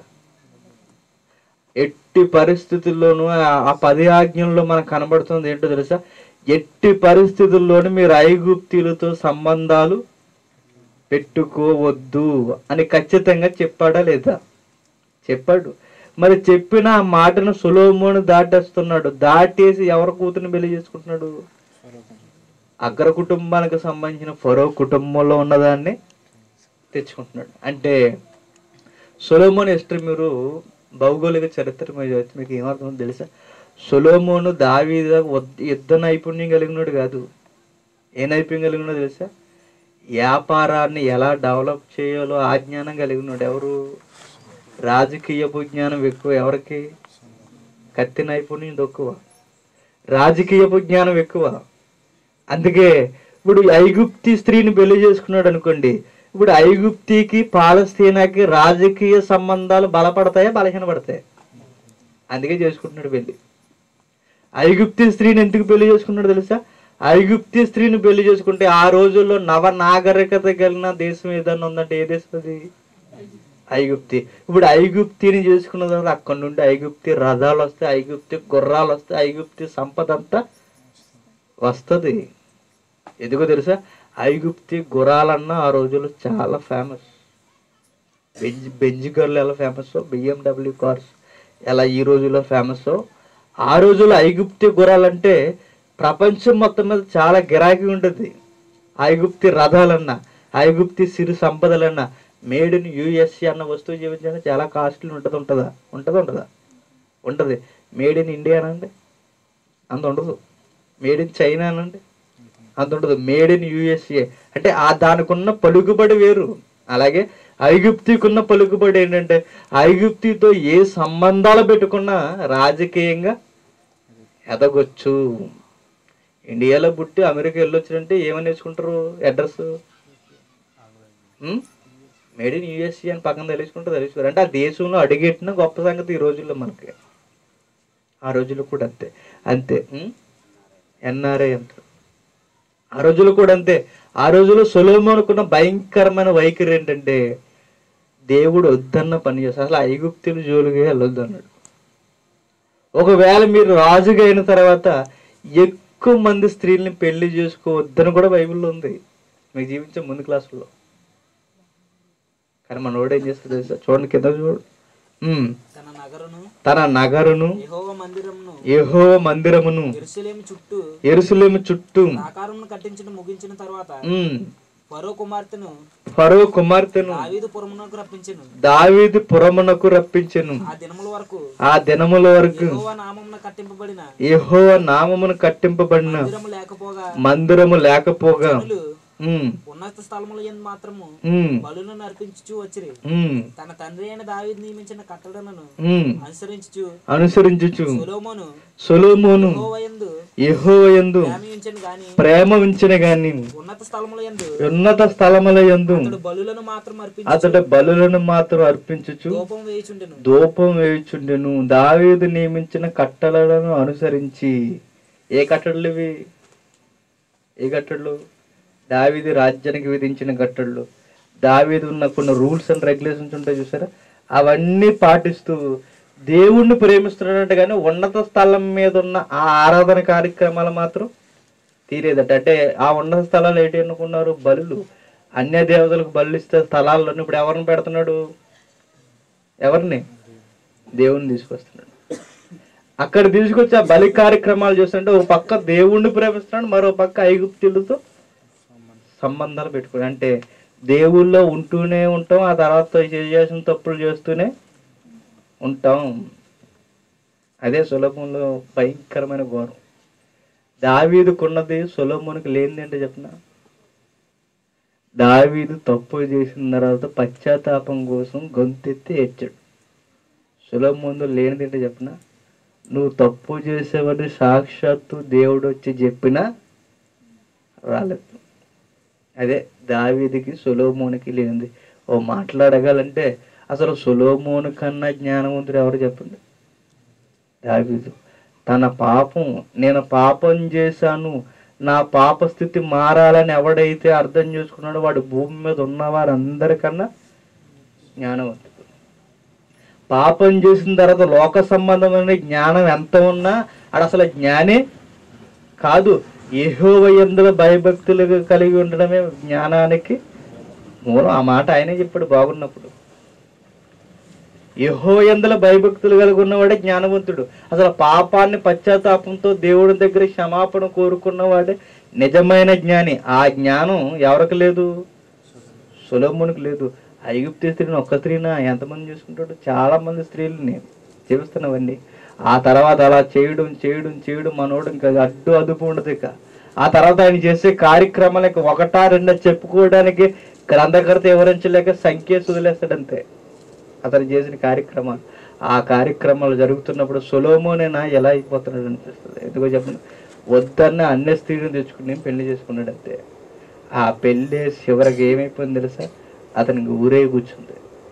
ఎట్టి పరిస్థితుల్లోనూ ఆ పది ఆజ్ఞల్లో మనకు కనబడుతుంది ఏంటో తెలుసా? ఎట్టి పరిస్థితుల్లోనూ మీరు ఐగుప్తీయులతో సంబంధాలు పెట్టుకోవద్దు అని ఖచ్చితంగా చెప్పాడా లేదా? చెప్పాడు. మరి చెప్పిన ఆ మాటను సొలొమోను దాటేస్తున్నాడు. దాటేసి ఎవరి కూతురుని పెళ్లి చేసుకుంటున్నాడు? అగ్ర కుటుంబానికి సంబంధించిన ఫరో కుటుంబంలో ఉన్నదాన్ని తెచ్చుకుంటున్నాడు. అంటే సొలొమోను హిస్టరీ మీరు భౌగోళిక చరిత్ర మీద మీకు ఏమర్థం తెలుసా? సొలొమోను దావీదు యుద్ధ నైపుణ్యం కలిగినాడు కాదు. ఏ నైపుణ్యం కలిగినాడో తెలుసా? వ్యాపారాన్ని ఎలా డెవలప్ చేయాలో ఆ జ్ఞానం కలిగినాడు. ఎవరు? రాజకీయపు జ్ఞానం ఎక్కువ ఎవరికి? కత్తి నైపుణ్యం తక్కువ, రాజకీయపు జ్ఞానం ఎక్కువ. అందుకే ఇప్పుడు ఐగుప్తి స్త్రీని పెళ్లి చేసుకున్నాడు అనుకోండి, ఇప్పుడు ఐగుప్తికి పాలస్తీనాకి రాజకీయ సంబంధాలు బలపడతాయా బలహీనపడతాయి? అందుకే చేసుకుంటున్నాడు పెళ్లి. ఐగుప్తి స్త్రీని ఎందుకు పెళ్లి చేసుకున్నాడు తెలుసా? ఐగుప్తి స్త్రీని పెళ్లి చేసుకుంటే ఆ రోజుల్లో నవ నాగరికత కలిగిన దేశం ఏదన్నా ఉందంటే ఏ దేశం అది? ఐగుప్తి. ఇప్పుడు ఐగుప్తిని చేసుకున్న తర్వాత అక్కడ నుండి ఐగుప్తి రథాలు వస్తాయి, ఐగుప్తి గుర్రాలు వస్తాయి, ఐగుప్తి సంపద అంతా వస్తుంది. ఎందుకో తెలుసా? ఐగుప్తి గుర్రాలన్నా ఆ రోజుల్లో చాలా ఫేమస్. బెంజ్ బెంజ్ కార్లు ఎలా ఫేమస్, బిఎండబ్ల్యూ కార్స్ ఎలా ఈ రోజుల్లో ఫేమస్, ఆ రోజుల్లో ఐగుప్తి గుర్రాలంటే ప్రపంచం మొత్తం మీద చాలా గిరాకీ ఉంటుంది. ఐగుప్తి రథాలన్నా, ఐగుప్తి సిరి సంపదలన్నా, మేడ్ ఇన్ యూఎస్ఏ అన్న వస్తువు జీవించాలంటే చాలా కాస్ట్లీ ఉంటుంది. ఉంటుందా? ఉంటుంది ఉంటుందా? ఉంటుంది. మేడ్ ఇన్ ఇండియా అనండి అంత ఉండదు. మేడ్ ఇన్ చైనా అనండి అంత ఉండదు. మేడ్ ఇన్ యూఎస్ఏ అంటే ఆ దానికి ఉన్న పలుకుబడి వేరు. అలాగే ఐగుప్తికి ఉన్న పలుకుబడి ఏంటంటే ఐగుప్తితో ఏ సంబంధాలు పెట్టుకున్నా రాజకీయంగా ఎదగొచ్చు. ఇండియాలో పుట్టి అమెరికా వెళ్ళొచ్చారంటే ఏమని నేర్చుకుంటారు? అడ్రస్ మేడ్ ఇన్ యూఎస్ఏ అని పక్కన తెలుసుకుంటే తెలుసుకోరు. అంటే ఆ దేశంలో అడిగెట్టిన గొప్ప సంగతి ఈ రోజుల్లో మనకి. ఆ రోజుల్లో కూడా అంతే అంతే ఎన్ఆర్ఐ అంటారు. ఆ రోజుల్లో కూడా అంతే. ఆ రోజుల్లో సొలొమోనుకున్న భయంకరమైన వైఖరి ఏంటంటే దేవుడు వద్దన్న పని చేస్తారు. అసలు ఐగుప్తులు జోలిగా వెళ్ళొద్దు అన్నాడు. ఒకవేళ మీరు రాజుగా అయిన తర్వాత ఎక్కువ మంది స్త్రీల్ని పెళ్లి చేసుకోవద్దని కూడా బైబిల్లో ఉంది, మీకు జీవించే ముందు క్లాసుల్లో. కానీ మనోడు ఏం చేస్తాడు తెలుసా? చూడండి కింద చూడు. తన నగరును యెహోవా మందిరమును యెరూషలేము చుట్టూ కట్టించిన ముగించిన తర్వాత ఫరో కుమార్తెను ఫరో కుమార్తెను దావీదు పురమునకు రప్పించెను దావీదు పురమునకు రప్పించెను ఆ దినముల వరకు ఆ దినముల వరకు యెహోవా నామమున కట్టింపబడిన యెహోవా నామమున కట్టింపబడిన మందిరము లేకపోగా మందిరము లేకపోగా ఉన్నత స్థలముల యందు మాత్రము బలులను అర్పించుచు వచ్చిరి. తన తండ్రి అయిన దావీదు నియమించిన కట్టడలను అనుసరించుచు అనుసరించుచు సొలొమోను సొలొమోను యెహోవా యందు ప్రేమ ఉంచిన గాని ఉన్నత స్థలముల యందు ఉన్నత స్థలముల యందు అతడు బలులను మాత్రం అర్పించు అతడు బలులను మాత్రం అర్పించుచు ధూపం వేయుచుండెను ధూపం వేయుచుండెను దావీదు నియమించిన కట్టడలను అనుసరించి. ఏ కట్టడలు ఇవి? ఏ కట్టడలు? దావీదు రాజ్యానికి విధించిన కట్టడలు, దావీదు ఉన్న కొన్ని రూల్స్ అండ్ రెగ్యులేషన్స్ ఉంటాయి చూసారా, అవన్నీ పాటిస్తూ దేవుణ్ణి ప్రేమిస్తున్నాడంటే కానీ ఉన్నత స్థలం మీద ఉన్న ఆ ఆరాధన కార్యక్రమాలు మాత్రం తీరేదట. అంటే ఆ ఉన్నత స్థలాలు ఏంటి అనుకున్నారు? బలులు. అన్య దేవతలకు బలు ఇస్తే స్థలాల్లో ఇప్పుడు ఎవరిని పెడుతున్నాడు? ఎవరిని? దేవుణ్ణి తీసుకొస్తున్నాడు. అక్కడ తీసుకొచ్చి ఆ బలి కార్యక్రమాలు చేస్తుంటే ఒక పక్క దేవుణ్ణి ప్రేమిస్తున్నాడు, మరో పక్క ఐగుప్తులతో సంబంధాలు పెట్టుకుని. అంటే దేవుళ్ళో ఉంటూనే ఉంటాం, ఆ తర్వాత చేసిన తప్పులు చేస్తూనే ఉంటాం. అదే సొలొమోనులో భయంకరమైన ఘోరం. దావీదుకున్నది సొలొమోనుకి లేనిది అంటే చెప్పిన, దావీదు తప్పు చేసిన తర్వాత పశ్చాత్తాపం కోసం గొంతెత్తి ఏడ్చాడు. సొలొమోనులో లేనిది అంటే చెప్పిన, నువ్వు తప్పు చేసేవాడిని సాక్షాత్తు దేవుడు వచ్చి చెప్పినా రాలేదు. అదే దావీదుకి సొలొమోనుకి లేనిది. ఓ మాట్లాడగలంటే అసలు సొలొమోను కన్నా జ్ఞానవంతుడు ఎవరు చెప్పండి? దావీదు. తన పాపం, నేను పాపం చేశాను, నా పాప స్థితి మారాలని ఎవడైతే అర్థం చేసుకున్నాడో వాడు భూమి మీద ఉన్న వారందరికన్నా జ్ఞానవంతుడు. పాపం చేసిన తర్వాత లోక సంబంధమైన జ్ఞానం ఎంత ఉన్నా అది అసలు జ్ఞానే కాదు. యెహోవా యందు భయభక్తులు కలిగి ఉండడమే జ్ఞానానికి మూలం. ఆ మాట ఆయనే చెప్పాడు బాగున్నప్పుడు. యెహోవా యందు భయభక్తులు కలిగి ఉన్నవాడే జ్ఞానవంతుడు. అసలు పాపాన్ని పశ్చాత్తాపంతో దేవుడి దగ్గర క్షమాపణ కోరుకున్నవాడే నిజమైన జ్ఞాని. ఆ జ్ఞానం ఎవరికి లేదు? సొలొమోనుకు లేదు. ఐగుప్తు స్త్రీని ఒక్క స్త్రీనా ఎంతమంది చూసుకుంటాడు? చాలా మంది స్త్రీలని చూపిస్తున్నావండి. ఆ తర్వాత అలా చేయడం చేయడం చేయడం మనోడు ఇంకా అడ్డు అదుపు ఉండదు. ఇక ఆ తర్వాత ఆయన చేసే కార్యక్రమాలకి ఒకటా రెండా చెప్పుకోవడానికి గ్రంథకర్త వివరించలేక సంఖ్య వదిలేస్తాడంతే అతను చేసిన కార్యక్రమాలు. ఆ కార్యక్రమాలు జరుగుతున్నప్పుడు సొలొమోనేనా ఎలా అయిపోతున్నాడు అనిపిస్తుంది. ఎందుకో చెప్పండి, వద్దన్న అన్ని స్త్రీలను తెచ్చుకుని పెళ్లి చేసుకున్నాడు అంతే. ఆ పెళ్ళి చివరికి ఏమైపోయింది తెలుసా? అతనికి ఊరే కూర్చుంది.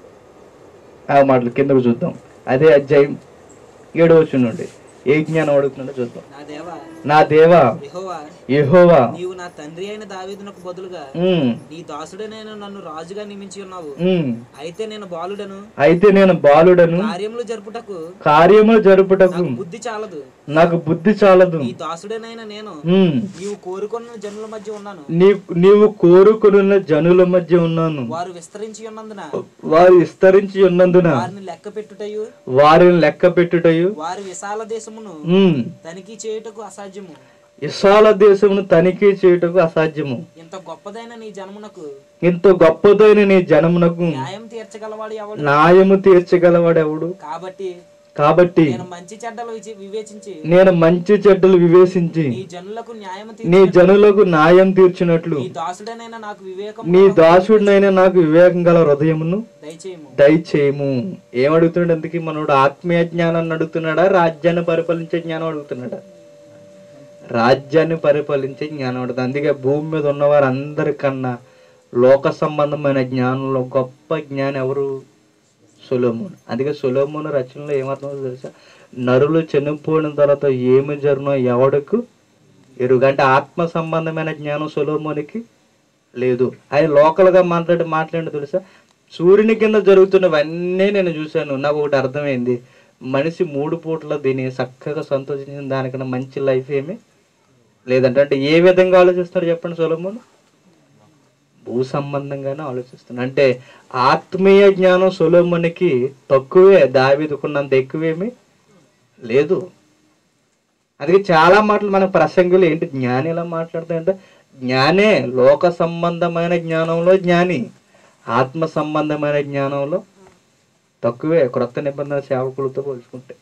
ఆ మాటలు కిందకు చూద్దాం. అదే అధ్యాయం ఏడవ వచనం నుండి ఏ జ్ఞానం అడుగుతున్నాడో చూద్దాం. నా దేవా యెహోవా, నీవు నా తండ్రి అయిన దావీదునకు బదులుగా నీ దాసుడనైన నన్ను రాజుగా నియమించి ఉన్నావు. అయితే నేను బాలుడను అయితే నేను బాలుడను కార్యములు జరుపుటకు కార్యములు జరుపుటకు బుద్ధి చాలదు నాకు బుద్ధి చాలదు. నీ దాసుడనైన నేను నీవు కోరుకున్న జనుల మధ్య ఉన్నాను. నీవు కోరుకున్న జనుల మధ్య ఉన్నాను. వారు విస్తరించి ఉన్నందున వారు విస్తరించి ఉన్నందున వారిని లెక్క పెట్టుటయు వారిని లెక్క పెట్టుటయు వారి విశాల దేశమును తనిఖీ చేయుటకు అసాధ్యము. విశాల దేశమును తనిఖీ చేయుటకు అసాధ్యము. ఇంత గొప్పదైన నీ జనమునకు ఇంత గొప్పదైన నీ జనమునకు న్యాయం తీర్చగలవాడు ఎవడు? న్యాయము తీర్చగలవాడు ఎవడు? కాబట్టి కాబట్టి నేను మంచి చెడ్డలు వివేచించి నేను మంచి చెడ్డలు వివేచించి నీ జనులకు న్యాయం నీ జనులకు న్యాయం తీర్చినట్లు నీ దాసుడనైనా నాకు వివేకం నీ దాసుడినైనా నాకు వివేకం గల హృదయమును దయచేయము దయచేయము. ఏమడుగుతున్నాడు? అందుకే మనోడు ఆత్మీయ జ్ఞానాన్ని అడుగుతున్నాడా? రాజ్యాన్ని పరిపాలించే జ్ఞానం అడుగుతున్నాడా? రాజ్యాన్ని పరిపాలించే జ్ఞానం అడుగుతుంది. అందుకే భూమి మీద ఉన్నవారు అందరికన్నా లోక సంబంధమైన జ్ఞానంలో గొప్ప జ్ఞానం ఎవరు? సొలొమోను. అందుకే సొలొమోను రచనలో ఏమర్థమో తెలుసా? నరులు చనిపోయిన తర్వాత ఏమి జరుగునో ఎవడకు ఎరుగు. అంటే ఆత్మ సంబంధమైన జ్ఞానం సొలొమోనుకి లేదు. ఆయన లోకల్గా మాట్లాడి మాట్లాడి తెలుసా? సూర్యుని కింద జరుగుతున్నవన్నీ నేను చూశాను. నాకు ఒకటి అర్థమైంది, మనిషి మూడు పూట్ల దీన్ని చక్కగా సంతోషించిన దానికన్నా మంచి లైఫ్ ఏమీ లేదంటే. అంటే ఏ విధంగా ఆలోచిస్తాడు చెప్పండి సొలొమోను? భూ సంబంధంగానే ఆలోచిస్తున్నాడు. అంటే ఆత్మీయ జ్ఞానం సొలొమోనుకి తక్కువే, దావీదుకున్నంత ఎక్కువేమీ లేదు. అందుకే చాలా మాటలు మన ప్రసంగులు ఏంటి జ్ఞాని ఎలా మాట్లాడతాయంటే, జ్ఞానే లోక సంబంధమైన జ్ఞానంలో జ్ఞాని, ఆత్మ సంబంధమైన జ్ఞానంలో తక్కువే క్రొత్త నిబంధన సేవకులతో పోల్చుకుంటే.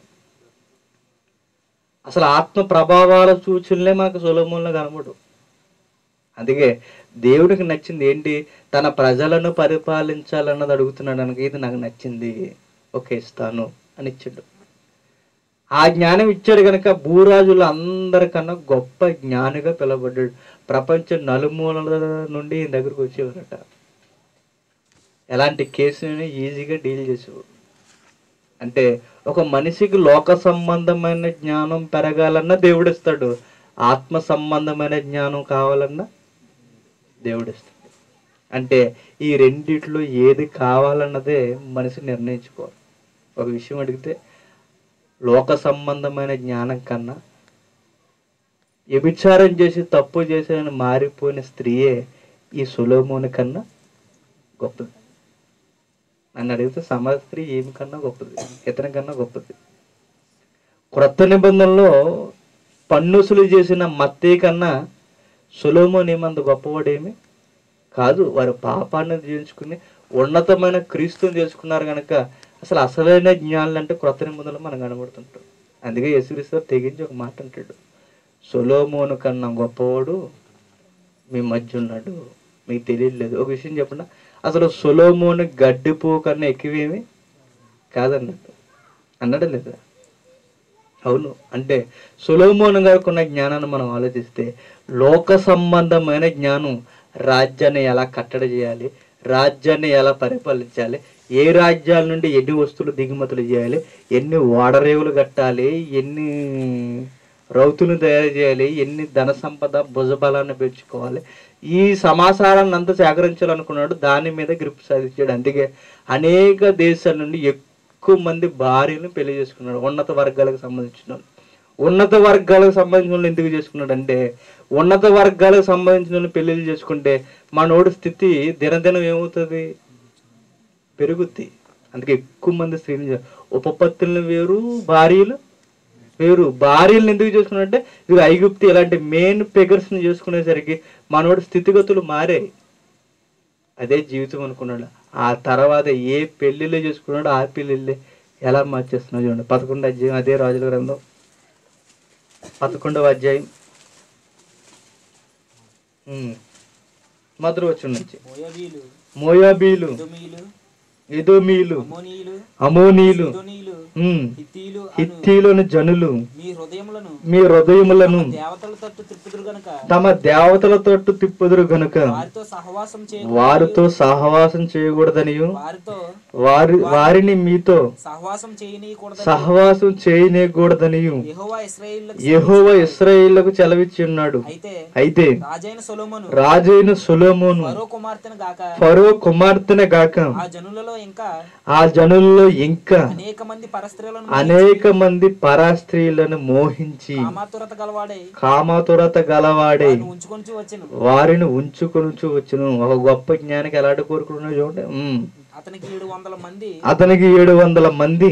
అసలు ఆత్మ ప్రభావాల సూచనలే మనకు సొలొమోనులో కనబడు. అందుకే దేవుడికి నచ్చింది ఏంటి? తన ప్రజలను పరిపాలించాలన్నది అడుగుతున్నాడు. అనగా ఇది నాకు నచ్చింది, ఓకే ఇస్తాను అని ఇచ్చాడు. ఆ జ్ఞానం ఇచ్చాడు కనుక భూరాజులు అందరికన్నా గొప్ప జ్ఞానిగా పిలువబడ్డాడు. ప్రపంచం నలుమూలల నుండి ఈయన దగ్గరకు వచ్చేవారట. ఎలాంటి కేసుని ఈజీగా డీల్ చేసేవాడు. అంటే ఒక మనిషికి లోక సంబంధమైన జ్ఞానం పెరగాలన్నా దేవుడు ఇస్తాడు, ఆత్మ సంబంధమైన జ్ఞానం కావాలన్నా దేవుడు ఇస్తాడు. అంటే ఈ రెండిట్లో ఏది కావాలన్నదే మనిషి నిర్ణయించుకోవాలి. ఒక విషయం అడిగితే లోక సంబంధమైన జ్ఞానం కన్నా వ్యభిచారం చేసి తప్పు చేసిన మారిపోయిన స్త్రీయే ఈ సొలొమోను కన్నా గొప్పది. నన్ను అడిగితే సమాజ స్త్రీ ఏమి కన్నా గొప్పది, ఇతని కన్నా గొప్పది. క్రొత్త నిబంధనలో పన్నుసులు చేసిన మత్తయి కన్నా సొలొమోను ఏమంత గొప్పవాడేమి కాదు. వారు పాపాన్ని చేయించుకుని ఉన్నతమైన క్రీస్తుని చేసుకున్నారు కనుక అసలు అసలైన జ్ఞానులు అంటే క్రొత్త నిబంధనలు మనం కనబడుతుంటాం. అందుకే యేసుక్రీస్తు తెగించి ఒక మాట అంటాడు, సొలొమోను కన్నా గొప్పవాడు మీ మధ్య ఉన్నాడు, మీకు తెలియలేదు. ఒక విషయం చెప్పండి, అసలు సొలొమోను గడ్డిపూ కన్నా ఎక్కువేమి కాదన్నట్టు అన్నాడు లేదా? అవును. అంటే సొలొమోను గారికి ఉన్న జ్ఞానాన్ని మనం ఆలోచిస్తే లోక సంబంధమైన జ్ఞానం, రాజ్యాన్ని ఎలా కట్టడి చేయాలి, రాజ్యాన్ని ఎలా పరిపాలించాలి, ఏ రాజ్యాల నుండి ఎన్ని వస్తువులు దిగుమతులు చేయాలి, ఎన్ని ఓడరేవులు కట్టాలి, ఎన్ని రౌతులను తయారు చేయాలి, ఎన్ని ధన సంపద భుజబలాన్ని పెంచుకోవాలి, ఈ సమాచారాన్ని అంతా సేకరించాలనుకున్నాడు. దాని మీద గ్రిప్ సాధించాడు. అందుకే అనేక దేశాల నుండి ఎక్కువ మంది భార్యలను పెళ్లి చేసుకున్నాడు. ఉన్నత వర్గాలకు సంబంధించిన ఉన్నత వర్గాలకు సంబంధించిన వాళ్ళు ఎందుకు చేసుకున్నాడు అంటే, ఉన్నత వర్గాలకు సంబంధించిన పెళ్లిళ్ళు చేసుకుంటే మనోడి స్థితి దినదినం ఏమవుతుంది, పెరుగుద్ది. అందుకే ఎక్కువ మంది స్త్రీలు ఉపపత్తులను వేరు, భార్యలు వేరు. భార్యలను ఎందుకు చేసుకున్నాడంటే ఇది ఐగుప్తి ఇలాంటి మెయిన్ ఫిగర్స్ ని చేసుకునేసరికి మనోడి స్థితిగతులు మారాయి. అదే జీవితం అనుకున్నాడు. ఆ తర్వాత ఏ పెళ్లిలో చేసుకున్నాడో ఆ పెళ్లిళ్ళే ఎలా మార్చేస్తున్నాడు చూడండి. పదకొండో అధ్యాయం అదే రాజుల గ్రంథం పదకొండవ అధ్యాయం మొదటి వచనం నుంచి. మోయాబీలు, ఎదోమీలు, అమోనీలు, హిత్తీయులను జనులు మీ హృదయములను తమ దేవతల తట్టు తిప్పుదురు గనుక వారితో సహవాసం చేయకూడదని వారి వారిని మీతో సహవాసం చేయనీయకూడదని యెహోవా ఇశ్రాయేలుకు సెలవిచ్చి ఉన్నాడు. అయితే రాజైన సొలొమోను ఫరో కుమార్తెనే గాక ఆ జనులలో ఇంకా అనేక మంది పరస్త్రీలను మోహించి కామతురత గలవాడే వారిని ఉంచుకొని వచ్చును. ఒక గొప్ప జ్ఞానికి ఎలాంటి కోరుకున్నా చూడండి. అతనికి ఏడు వందల మంది అతనికి ఏడు వందల మంది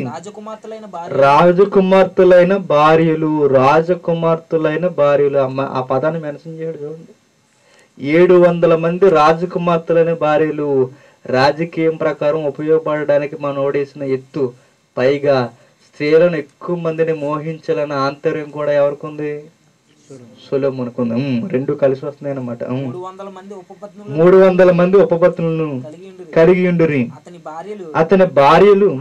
రాజకుమార్తెలైన భార్యలు రాజకుమార్తెలైన భార్యలు అమ్మ ఆ పదాన్ని మెన్షన్ చేయడు చూడండి. ఏడు వందల మంది రాజకుమార్తెలైన భార్యలు రాజకీయం ప్రకారం ఉపయోగపడడానికి మనం ఓడేసిన ఎత్తు, పైగా స్త్రీలను ఎక్కువ మందిని మోహించాలన్న ఆంతర్యం కూడా ఎవరికి ఉంది, సొలొమోనుకు ఉంది. రెండు కలిసి వస్తున్నాయి అన్నమాట. మూడు వందల మంది ఉపపత్నులను కలిగి ఉండురి. అతని భార్యలు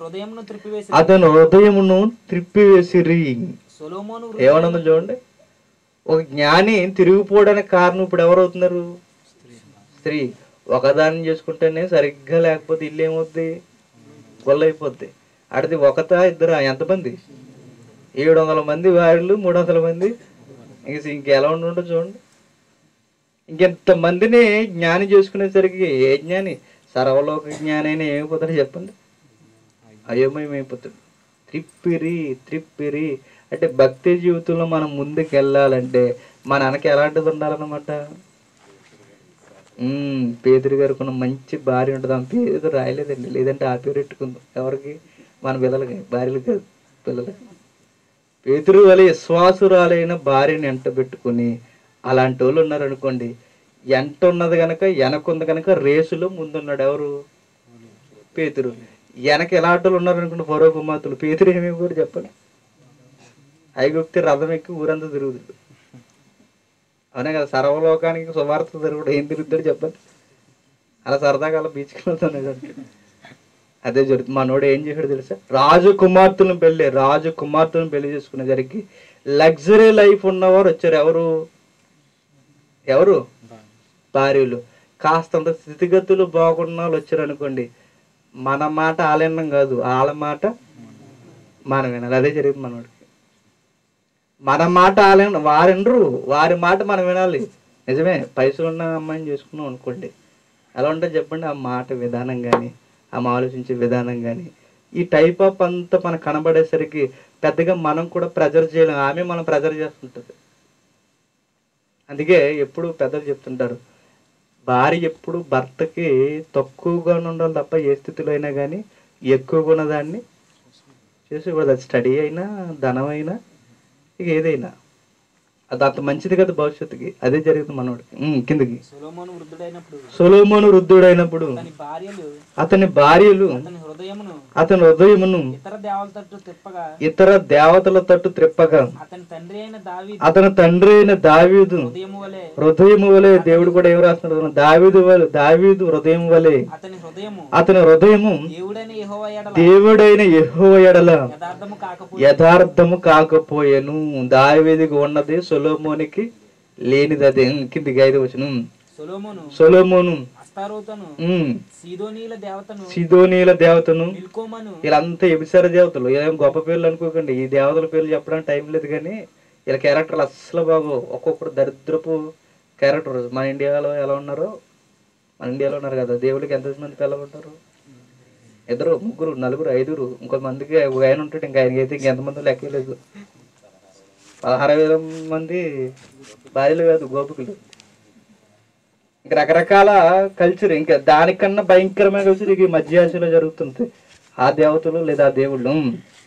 అతని హృదయమును త్రిప్పివేసిరి. ఏమన్నా చూడండి, ఒక జ్ఞాని తిరిగిపోవడానికి కారణం ఇప్పుడు ఎవరవుతున్నారు, స్త్రీ. ఒకదాన్ని చేసుకుంటేనే సరిగ్గా లేకపోతే ఇల్లు ఏమవుద్ది, గొల్లైపోద్ది. అడిది ఒకత ఇద్దరు ఎంతమంది, ఏడు వందల మంది భార్యలు, మూడు వందల మంది, ఇంక ఇంకెలా ఉండి చూడండి. ఇంకెంతమందిని జ్ఞాని చేసుకునేసరికి ఏ జ్ఞాని, సర్వలోక జ్ఞాని అయినా ఏమైపోతాడు చెప్పండి, అయోమయమైపోతాడు. త్రిప్పిరి త్రిప్పిరి అంటే భక్తి జీవితంలో మనం ముందుకు వెళ్ళాలంటే మన వెనక ఎలాంటిది ఉండాలన్నమాట. పేదరి గారికి ఉన్న మంచి భార్య ఉంటుంది. ఆమె పేరు రాయలేదండి, లేదంటే ఆ పేరు పెట్టుకుందాం. ఎవరికి, మన పిల్లలకి, భార్యలు కాదు పిల్లలకి. పేతురు వలె విశ్వాసురాలైన భార్యని ఎంట పెట్టుకుని అలాంటి వాళ్ళు ఉన్నారు అనుకోండి. ఎంట ఉన్నది కనుక వెనకుంది కనుక రేసులో ముందున్నాడు ఎవరు, పేతురు. వెనక ఎలాంటి వాళ్ళు ఉన్నారు అనుకోండి, ఫరో కుమార్తెలు. పేతురు ఏమేమి కూడా చెప్పండి, ఐగుప్తి రథం ఎక్కి ఊరంతా తిరుగుతాడు. అవునే కదా, సర్వలోకానికి సువార్త తిరుగుడు ఏం తిరుగుతాడు చెప్పండి. అలా సరదాగా అలా బీచ్కి వెళ్తున్నాడు. అదే జరుగుతుంది. మనోడు ఏం చేశాడు తెలుసా, రాజు కుమార్తెలను పెళ్ళి రాజు కుమార్తెలను పెళ్లి చేసుకునేసరికి లగ్జరీ లైఫ్ ఉన్నవారు వచ్చారు. ఎవరు ఎవరు భార్యలు. కాస్తంత స్థితిగతులు బాగున్న వాళ్ళు వచ్చారు అనుకోండి, మన మాట ఆలన్నం కాదు, వాళ్ళ మాట మనం వినాలి. అదే జరిగింది మనోడికి. మన మాట ఆలన వారెండ్రు, వారి మాట మనం వినాలి. నిజమే, పైసలు ఉన్న అమ్మాయిని చేసుకున్నాం అనుకోండి, ఎలా ఉంటుంది చెప్పండి. ఆ మాట విధానం కానీ, ఆమె ఆలోచించే విధానం కానీ, ఈ టైప్ ఆఫ్ అంతా మనకు కనబడేసరికి పెద్దగా మనం కూడా ప్రెజర్ చేయలేం, ఆమె మనం ప్రెజర్ చేస్తుంటుంది. అందుకే ఎప్పుడు పెద్దలు చెప్తుంటారు, భార్య ఎప్పుడు భర్తకి తక్కువగా ఉండాలి తప్ప ఏ స్థితిలో అయినా కానీ ఎక్కువగా ఉన్నదాన్ని చేసేకూడదు. అది స్టడీ అయినా, ధనం అయినా, ఇక ఏదైనా అది అంత మంచిది కదా భవిష్యత్తుకి. అదే జరుగుతుంది మనోడికి. కిందకి సొలొమోను వృద్ధుడైనప్పుడు అతని భార్యలు అతని హృదయమును ఇతర దేవతల తట్టు త్రిప్పగా అతని తండ్రి అయిన దావీదు హృదయము వలె, దేవుడు కూడా ఏమి రాస్తున్నాడు, దావీదు వలె దావీదు హృదయం వలె అతని హృదయము దేవుడైన యెహోవా ఎడల యథార్థము కాకపోయెను. దావీదుకి ఉన్నది సొలొమోనుకి లేనిది అదే. కిందికి ఐదు వచనం. సొలొమోను సీదోనీల దేవతను, వీళ్ళంతా ఎబిసార దేవతలు. ఏం గొప్ప పేర్లు అనుకోకండి, ఈ దేవతల పేర్లు చెప్పడానికి టైం లేదు కానీ వీళ్ళ క్యారెక్టర్లు అస్సలు బాగు. ఒక్కొక్కరు దరిద్రపు క్యారెక్టర్. మన ఇండియాలో ఎలా ఉన్నారో, మన ఇండియాలో ఉన్నారు కదా, దేవుడికి ఎంతమంది పిల్లలు ఉంటారు? ఇద్దరు, ముగ్గురు, నలుగురు, ఐదుగురు. ఇంకొంతమందికి ఒక ఆయన ఉంటాడు, ఇంకా ఆయనకి అయితే ఇంకెంతమంది లెక్కలేదు. పదహారు వేల మంది భార్యలు కాదు, గోపికలు. ఇంకా రకరకాల కల్చర్. ఇంకా దానికన్నా భయంకరమైన కల్చర్ ఈ మధ్య ఆసియాలో జరుగుతుంది. ఆ దేవతలు లేదా ఆ దేవుళ్ళు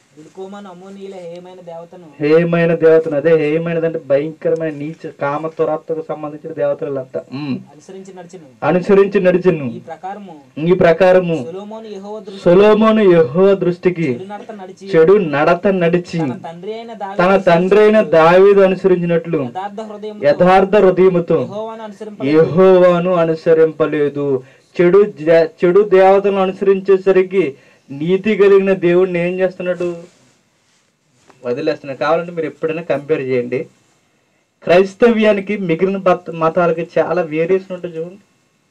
హేయమైన దేవతను, అదే హేయమైనదంటే భయంకరమైన నీచ కామ తురాత్మకు సంబంధించిన దేవతలు అంతా అనుసరించి నడిచిను. ఈ ప్రకారము సొలొమోను యెహోవా దృష్టికి చెడు నడత నడిచి తన తండ్రి అయిన దావీదు అనుసరించినట్లు యథార్థ హృదయముతో యెహోవాను అనుసరింపలేదు. చెడు చెడు దేవతలను అనుసరించేసరికి నీతి కలిగిన దేవుడిని ఏం చేస్తున్నాడు? వదిలేస్తున్నాడు. కావాలంటే మీరు ఎప్పుడైనా కంపేర్ చేయండి. క్రైస్తవ్యానికి మిగిలిన మతాలకి చాలా వేరియేషన్ ఉంటుంది చూడండి.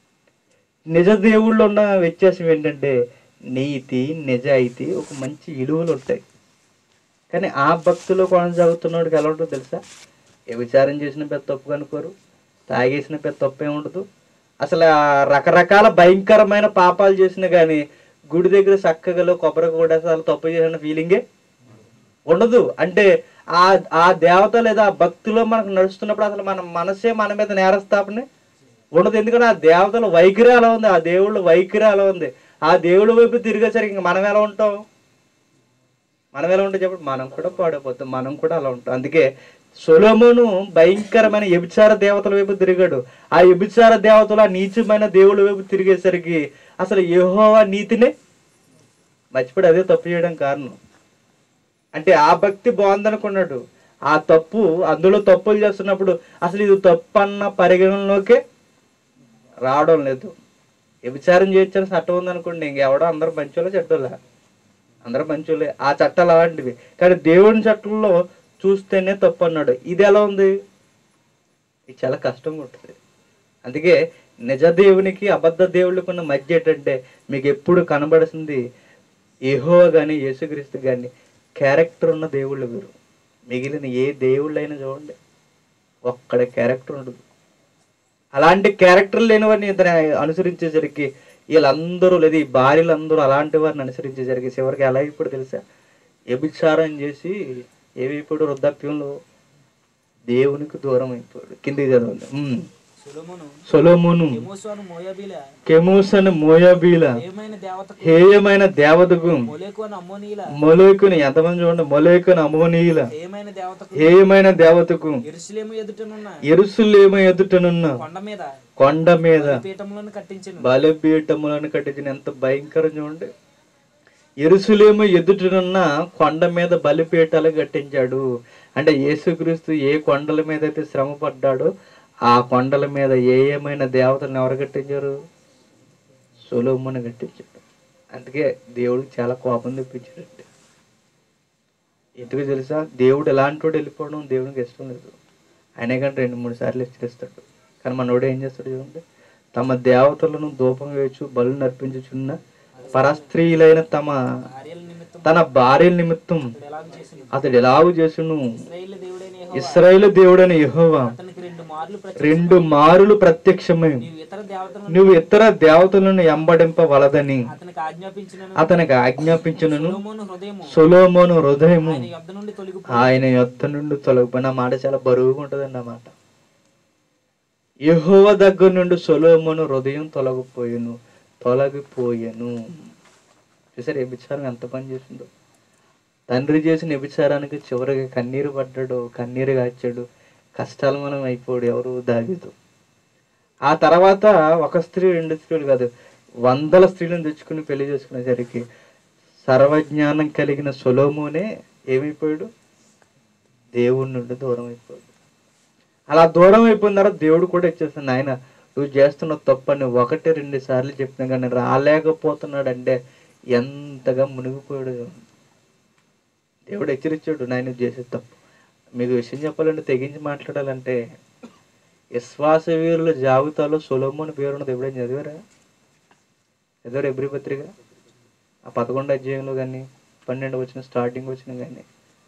నిజ దేవుళ్ళు ఉన్న వ్యత్యాసం ఏంటంటే నీతి, నిజాయితీ, ఒక మంచి విలువలు ఉంటాయి. కానీ ఆ భక్తిలో కొనసాగుతున్నవాడికి ఎలా ఉంటుందో తెలుసా? ఏ విచారం చేసిన పెద్ద తప్పు కనుకోరు, తాగేసిన పెద్ద తప్పే ఉండదు. అసలు రకరకాల భయంకరమైన పాపాలు చేసినా కానీ గుడి దగ్గర చక్కగా కొబ్బరి కూడా అసలు తప్పు చేసిన ఫీలింగే ఉండదు. అంటే ఆ ఆ దేవత లేదా ఆ భక్తిలో మనకు నడుస్తున్నప్పుడు అసలు మన మనసే మన మీద నేరస్థాపనే ఉండదు. ఎందుకంటే ఆ దేవతల వైఖరి అలా ఉంది, ఆ దేవుళ్ళ వైఖరి అలా ఉంది. ఆ దేవుళ్ళ వైపు తిరిగేసరికి ఇంకా మనం ఎలా ఉంటాం? మనం ఎలా ఉంటాం చెప్పండి? మనం కూడా పాడైపోతాం, మనం కూడా అలా ఉంటాం. అందుకే సొలొమోను భయంకరమైన వ్యభిచార దేవతల వైపు తిరిగాడు. ఆ వ్యభిచార దేవతలు ఆ నీచమైన దేవుళ్ళ వైపు తిరిగేసరికి అసలు యెహోవా నీతినే మర్చిపోయి అదే తప్పు చేయడం కారణం. అంటే ఆ భక్తి బాగుందనుకున్నాడు, ఆ తప్పు అందులో తప్పులు చేస్తున్నప్పుడు అసలు ఇది తప్పు అన్న పరిగణనలోకే రావడం లేదు. వ్యభిచారం చేయొచ్చని చట్టం ఉందనుకోండి, ఇంకెవడో అందరూ మంచోళ్ళే, చెడ్డోళ్ళే, అందరూ మంచోళ్ళే. ఆ చట్టాలు అలాంటివి. కానీ దేవుని చట్టంలో చూస్తేనే తప్పు అన్నాడు. ఇది ఎలా ఉంది? ఇది చాలా కష్టంగా ఉంటుంది. అందుకే నిజ దేవునికి అబద్ధ దేవుళ్ళకి ఉన్న మధ్య ఏంటంటే మీకు ఎప్పుడు కనబడుతుంది యెహోవా కానీ యేసుక్రీస్తు కానీ క్యారెక్టర్ ఉన్న దేవుళ్ళు వీరు. మిగిలిన ఏ దేవుళ్ళైనా చూడండి ఒక్కడ క్యారెక్టర్ ఉండదు. అలాంటి క్యారెక్టర్ లేని వారిని ఇతను అనుసరించేసరికి వీళ్ళందరూ లేదా ఈ భార్యలందరూ అలాంటి వారిని అనుసరించేసరికి చివరికి ఎలా ఇప్పుడు తెలుసా? వ్యభిచారం చేసి ఏమైపోయాడు? వృద్ధాప్యంలో దేవునికి దూరం అయిపోయాడు. కిందికి చదవండి. సొలొమోను కెమోసను మోయాబీల హేయమైన దేవతకు మొలెకుని, ఎంతమంది చూడండి, మొలెకుని అమ్మోనీయుల హేయమైన దేవతకు యెరూషలేము ఎదుటనున్న కొండ మీద బలిపీఠములను కట్టించిన. ఎంత భయంకరం చూడండి. యెరూషలేము ఎదుటనున్న కొండ మీద బలిపీఠాలు కట్టించాడు. అంటే యేసుక్రీస్తు ఏ కొండల మీద అయితే శ్రమ పడ్డాడో ఆ కొండల మీద ఏ ఏమైనా దేవతలను ఎవరు కట్టించారు? సొలొమోను కట్టించాడు. అందుకే దేవుడికి చాలా కోపం తెప్పించాడు. ఎందుకు తెలుసా? దేవుడు ఎలాంటి వాడు వెళ్ళిపోవడం దేవునికి ఇష్టం లేదు. అయినా కానీ రెండు మూడు సార్లు హెచ్చరిస్తాడు. కానీ మనోడు ఏం చేస్తాడు చూడండి, తమ దేవతలను ధూపం వేయచ్చు బలు నర్పించుచున్న పరస్త్రీలైన తమ తన భార్యల నిమిత్తం అతడు ఎలాగూ చేసును. ఇశ్రాయేలు దేవుడైన యెహోవా రెండు మారులు ప్రత్యక్షమై నువ్వు ఇతర దేవతలను ఎంబడింపవలదని అతనికి ఆజ్ఞాపించును. సొలొమోను హృదయము ఆయన యొద్ద నుండి తొలగిపోయిన మాట చాలా బరువుగా ఉంటదండి. అన్నమాట యెహోవా దగ్గర నుండి సొలొమోను హృదయం తొలగిపోయాను తొలగిపోయాను చూసారు వ్యభిచారం ఎంత పని చేసిందో. తండ్రి చేసిన వ్యభిచారానికి చివరికి కన్నీరు పడ్డాడు, కన్నీరు కాచాడు, కష్టాల మనం అయిపోయాడు. ఎవరు? దావీదు. ఆ తర్వాత ఒక స్త్రీ రెండు స్త్రీలు కాదు వందల స్త్రీలను తెచ్చుకుని పెళ్లి చేసుకునేసరికి సర్వజ్ఞానం కలిగిన సొలొమోనే ఏమైపోయాడు? దేవుడి నుండి దూరం అయిపోయాడు. అలా దూరం అయిపోయిన తర్వాత దేవుడు కూడా ఇచ్చేస్తాను, ఆయన నువ్వు చేస్తున్న తప్పని ఒకటి రెండు సార్లు చెప్పినా కానీ రాలేకపోతున్నాడు. అంటే ఎంతగా మునిగిపోయాడు. దేవుడు హెచ్చరించాడు, నాయన చేసే తప్పు. మీకు విషయం చెప్పాలంటే తెగించి మాట్లాడాలంటే విశ్వాస వీరుల జాబితాలో సొలొమోను పేరున్నది. ఎప్పుడైనా చదివారా? చదివారు ఎబ్రీ పత్రిక ఆ పదకొండు అధ్యాయంలో కానీ పన్నెండు వచ్చిన స్టార్టింగ్ వచ్చిన కానీ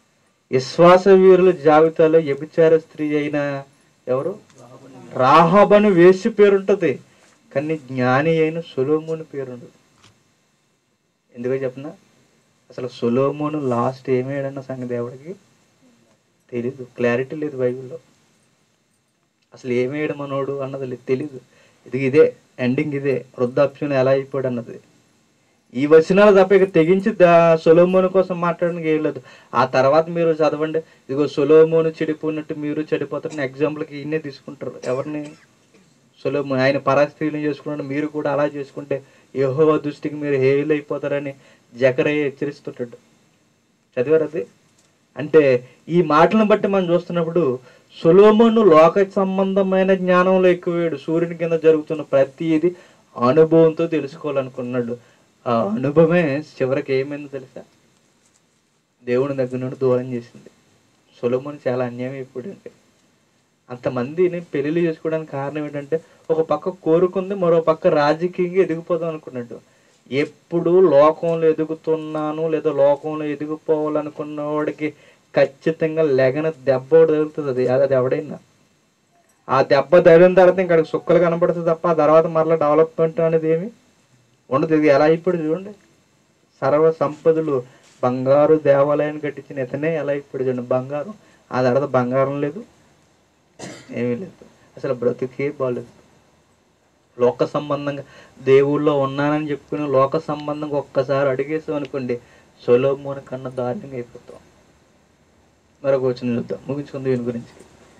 విశ్వాస వీరుల జాబితాలో వ్యభిచార స్త్రీ అయిన ఎవరు? రాహాబను వేసి పేరుంటది, కానీ జ్ఞాని అయిన సొలొమోను పేరుండదు. ఎందుకో చెప్పనా? అసలు సొలొమోను లాస్ట్ ఏమేడన్న సంగతి ఎవరికి తెలీదు, క్లారిటీ లేదు బైబిల్లో. అసలు ఏమేయడం మనోడు అన్నది లేదు, తెలీదు. ఇది ఇదే ఎండింగ్, ఇదే వృద్ధాప్యంలో ఎలా అయిపోయాడు అన్నది. ఈ వచనాలు తప్ప ఇక తెగించి సొలొమోను కోసం మాట్లాడడానికి ఏం లేదు. ఆ తర్వాత మీరు చదవండి, ఇదిగో సొలొమోను చెడిపోయినట్టు మీరు చెడిపోతారని ఎగ్జాంపుల్కి ఈయనే తీసుకుంటారు. ఎవరిని? సొలొమోను. ఆయన పరాస్త్రీలను చేసుకున్నాడు, మీరు కూడా అలా చేసుకుంటే యెహోవా దృష్టికి మీరు హేయులు అయిపోతారని జకరయ్య హెచ్చరిస్తుంటాడు. చదివారు అది? అంటే ఈ మాటలను బట్టి మనం చూస్తున్నప్పుడు సొలొమోను లోక సంబంధమైన జ్ఞానంలో ఎక్కువేడు. సూర్యుని కింద జరుగుతున్న ప్రతిది అనుభవంతో తెలుసుకోవాలనుకున్నాడు. ఆ అనుభవమే చివరికి ఏమైందో తెలుసా? దేవుని దగ్గర నుండి దూరం చేసింది. సొలొమోను చాలా అన్యాయం అయిపోయాడంటే. అంతమందిని పెళ్లి చేసుకోవడానికి కారణం ఏంటంటే, ఒక పక్క కోరుకుంది, మరో పక్క రాజకీయంగా ఎదిగిపోదాం అనుకున్నాడు. ఎప్పుడు లోకంలో ఎదుగుతున్నాను లేదా లోకంలో ఎదిగిపోవాలనుకున్న వాడికి ఖచ్చితంగా లెగన దెబ్బ ఒకటి తగులుతుంది. అది అది ఎవడైనా ఆ దెబ్బ తగిలిన తర్వాత ఇంకా సుక్కలు కనబడుతుంది తప్ప ఆ తర్వాత మరలా డెవలప్మెంట్ అనేది ఏమి ఉండదు. ఇది ఎలా అయిపోయాడు చూడండి. సర్వ సంపదలు, బంగారు దేవాలయాన్ని కట్టించిన ఇతనే ఎలా అయిపోయాడు చూడండి. బంగారం, ఆ తర్వాత బంగారం లేదు, ఏమీ లేదు, అసలు బ్రతికే బాలేదు. లోక సంబంధంగా దేవుళ్ళో ఉన్నానని చెప్పుకుని లోక సంబంధంగా ఒక్కసారి అడిగేసాం అనుకోండి, సొలొమోను కన్నా దారుణంగా అయిపోతాం. మరొక వచనం చూద్దాం, ముగించుకుంది దీని గురించి.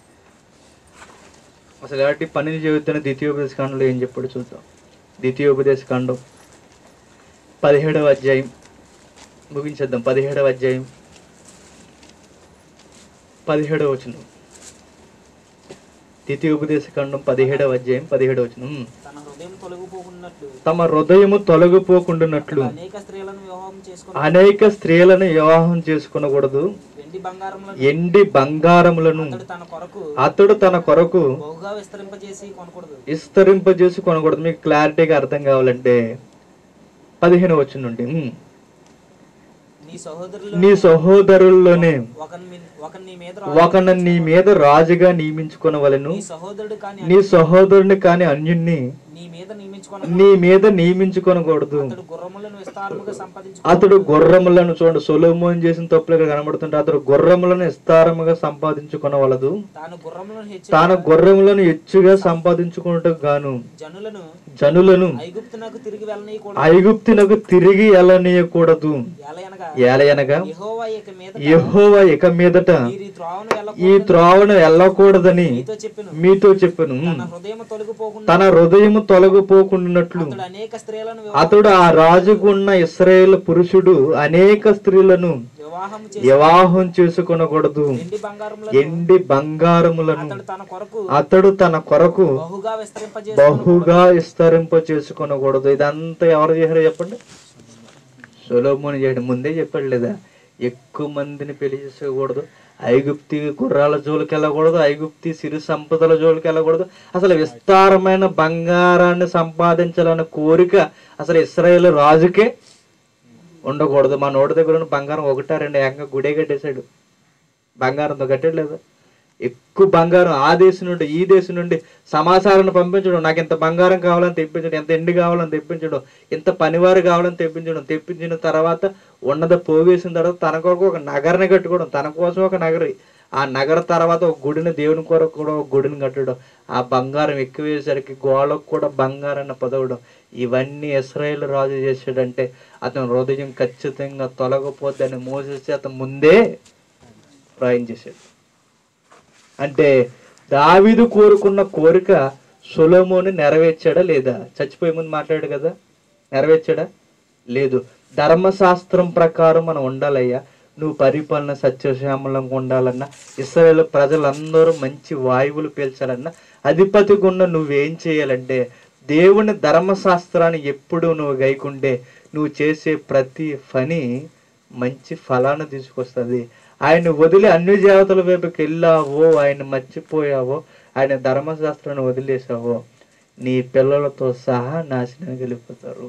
అసలు ఎలాంటి పనిని చెబుతున్న ద్వితీయోపదేశ కాండంలో ఏం చెప్పాడు చూద్దాం. ద్వితీయోపదేశ కాండం పదిహేడవ అధ్యాయం ముగించేద్దాం. పదిహేడవ అధ్యాయం పదిహేడవ వచనం. ద్వితీయోపదేశ కాండం పదిహేడవ అధ్యాయం పదిహేడవ వచనం. తమ హృదయము తొలగిపోకుండానట్లు అనేక స్త్రీలను వివాహం చేసుకొనకూడదు. ఎండి బంగారములను అతడు తన కొరకు విస్తరింపజేసి కొనకూడదు. మీకు క్లారిటీగా అర్థం కావాలంటే పదిహేను వచనం నుండి, నీ సహోదరుల్లోనే ఒకను నీ మీద రాజుగా నియమించుకొనవలెను. నీ సహోదరుని కాని అన్యుణ్ణి నీ మీద నియమించుకొనకూడదు. అతడు గుర్రములను, చూడండి సొలొమోను చేసిన తప్పులు ఇక్కడ కనబడుతుంటే, అతడు గుర్రములను విస్తారముగా సంపాదించుకొనవలదు. తాను గుర్రములను హెచ్చుగా సంపాదించుకున్నట్టుకు గాను జనులను ఐగుప్తునకు తిరిగి వెళ్ళనీయకూడదు. ఏలయనగా యెహోవా ఇక మీదట ఈ త్రోవను వెళ్ళకూడదని మీతో చెప్పెను. తన హృదయము తొలగిపోకుండానట్లు అతడు ఆ రాజుకున్న ఇశ్రాయేలు పురుషుడు అనేక స్త్రీలను వివాహం చేసుకొనకూడదు. ఎండి బంగారములను అతడు తన కొరకు బహుగా విస్తరింప చేసుకొనకూడదు. ఇదంతా ఎవరు చేశారో చెప్పండి? సొలొమోను చేయడం. ముందే చెప్పాడు లేదా, ఎక్కువ మందిని పెళ్లి చేసుకోకూడదు, ఐగుప్తి గుర్రాల జోలికి వెళ్ళకూడదు, ఐగుప్తి సిరి సంపదల జోలికి వెళ్ళకూడదు, అసలు విస్తారమైన బంగారాన్ని సంపాదించాలన్న కోరిక అసలు ఇశ్రాయేలు రాజుకే ఉండకూడదు. మా నోటి దగ్గర ఉన్న బంగారం ఒకటా రెండు ఏకంగా గుడే కట్టేశాడు. బంగారంతో కట్టాడు లేదా? ఎక్కువ బంగారం ఆ దేశం నుండి ఈ దేశం నుండి సమాచారాన్ని పంపించడం, నాకు ఇంత బంగారం కావాలని తెప్పించడం, ఎంత ఎండి కావాలని తెప్పించడం, ఇంత పనివారు కావాలని తెప్పించడం, తెప్పించిన తర్వాత ఉన్నది పోగేసిన తర్వాత తన కొరకు ఒక నగరని కట్టుకోవడం, తన కోసం ఒక నగరి, ఆ నగర తర్వాత ఒక గుడిని, దేవుని కొరకు కూడా ఒక గుడిని కట్టడం, ఆ బంగారం ఎక్కువేసరికి గోడకు కూడా బంగారాన్ని పదవడం, ఇవన్నీ ఇశ్రాయేలు రాజు చేశాడంటే అతని హృదయం ఖచ్చితంగా తొలగిపోద్దని మోసేసి అతను ముందే రాయించేశాడు. అంటే దావీదు కోరుకున్న కోరిక సొలొమోను నెరవేర్చాడా లేదా? చచ్చిపోయే ముందు మాట్లాడాడు కదా, నెరవేర్చాడా? లేదు. ధర్మశాస్త్రం ప్రకారం మనం ఉండాలయ్యా, నువ్వు పరిపాలన సత్యశ్యామలంగా ఉండాలన్నా, ఇశ్రాయేలు ప్రజలందరూ మంచి వాయువులు పీల్చాలన్నా, అధిపతి గున్న నువ్వేం చేయాలంటే దేవుని ధర్మశాస్త్రాన్ని ఎప్పుడు నువ్వు గైకుంటే నువ్వు చేసే ప్రతి పని మంచి ఫలాన్ని తీసుకొస్తుంది. ఆయన వదిలి అన్ని దేవతల వైపుకి వెళ్ళావో, ఆయన మర్చిపోయావో, ఆయన ధర్మశాస్త్రాన్ని వదిలేసావో, నీ పిల్లలతో సహా నాశనానికి వెళ్ళిపోతారు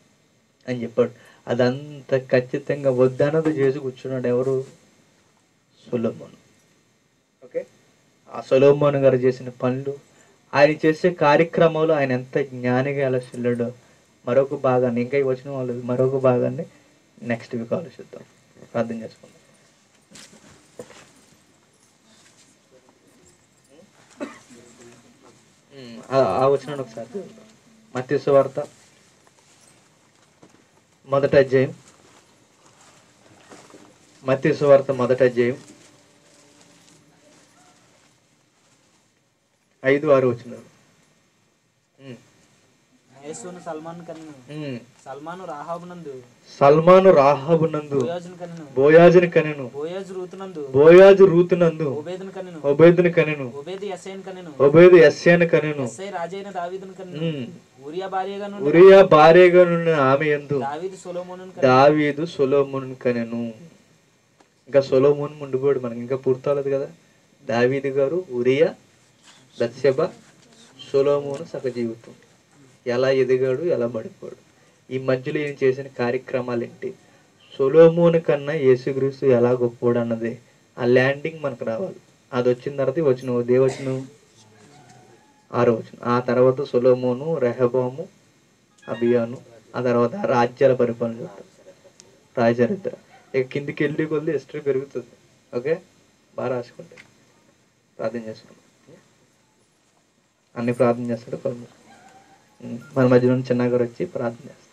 అని చెప్పాడు. అదంతా ఖచ్చితంగా వద్దన్నది చేసి కూర్చున్నాడు ఎవరు? సొలొమోను. ఓకే, ఆ సొలొమోను గారు చేసిన పనులు, ఆయన చేసే కార్యక్రమాలు, ఆయన ఎంత జ్ఞానిగా ఆలోచిల్లాడో మరొక భాగాన్ని, ఇంకా వచ్చిన వాళ్ళు మరొక భాగాన్ని నెక్స్ట్ వీక్ ఆలోచిద్దాం. ప్రార్థన చేసుకుందాం. ఆ వచ్చినాడు ఒకసారి మత్తయి సువార్త మొదటి అధ్యాయం, మత్తయి సువార్త మొదటి అధ్యాయం ఐదు ఆరు వచ్చినాడు. సల్మాను కనెను సల్మాను రాహాబునందు సల్మాను రాహాబునందు బోయాజును కనెను బోయాజుని కనెను బోయాజు రూతునందు బోయాజు రూతునందు ఓబేదును కనెను ఓబేదుని కనెను ఓబేదు యెస్సైను కనెను ఓబేదు యెస్సైను కనెను యెస్సై రాజైన దావీదును కనెను ఊరియా భార్యగా నుండి ఉరియా భార్యగా నుండి ఆమె యందు దావీదు సొలొమోనును దావీదు సొలొమోనును కనెను. ఇంకా సొలొమోను ముండిపోయాడు, మనకి ఇంకా పూర్తవలేదు కదా. దావీదు గారు, ఉరియా, బత్షెబ, సొలొమోను సగ జీవితం, ఎలా ఎదిగాడు, ఎలా పడిపోయాడు, ఈ మధ్యలో ఏం చేసిన కార్యక్రమాలు ఏంటి, సొలొమోను కన్నా యేసుక్రీస్తు ఎలా గొప్పోడు అన్నది ఆ ల్యాండింగ్ మనకు రావాలి. అది వచ్చిన తర్వాత వచ్చిన దేవచనం ఆరో వచ్చిన, ఆ తర్వాత సొలొమోను, రెహబాము, అబియాను, ఆ తర్వాత రాజ్యాల పరిపాలన చూస్తాం, రాజచరిత్ర. ఇక కిందికి వెళ్ళి కొద్ది హిస్టరీ పెరుగుతుంది. ఓకే, బాగా రాసుకోండి. ప్రార్థన చేసుకుంటాం, అన్ని ప్రార్థన చేస్తాడు. మన మధ్యలో చిన్నగారు వచ్చి ప్రార్థన చేస్తాడు.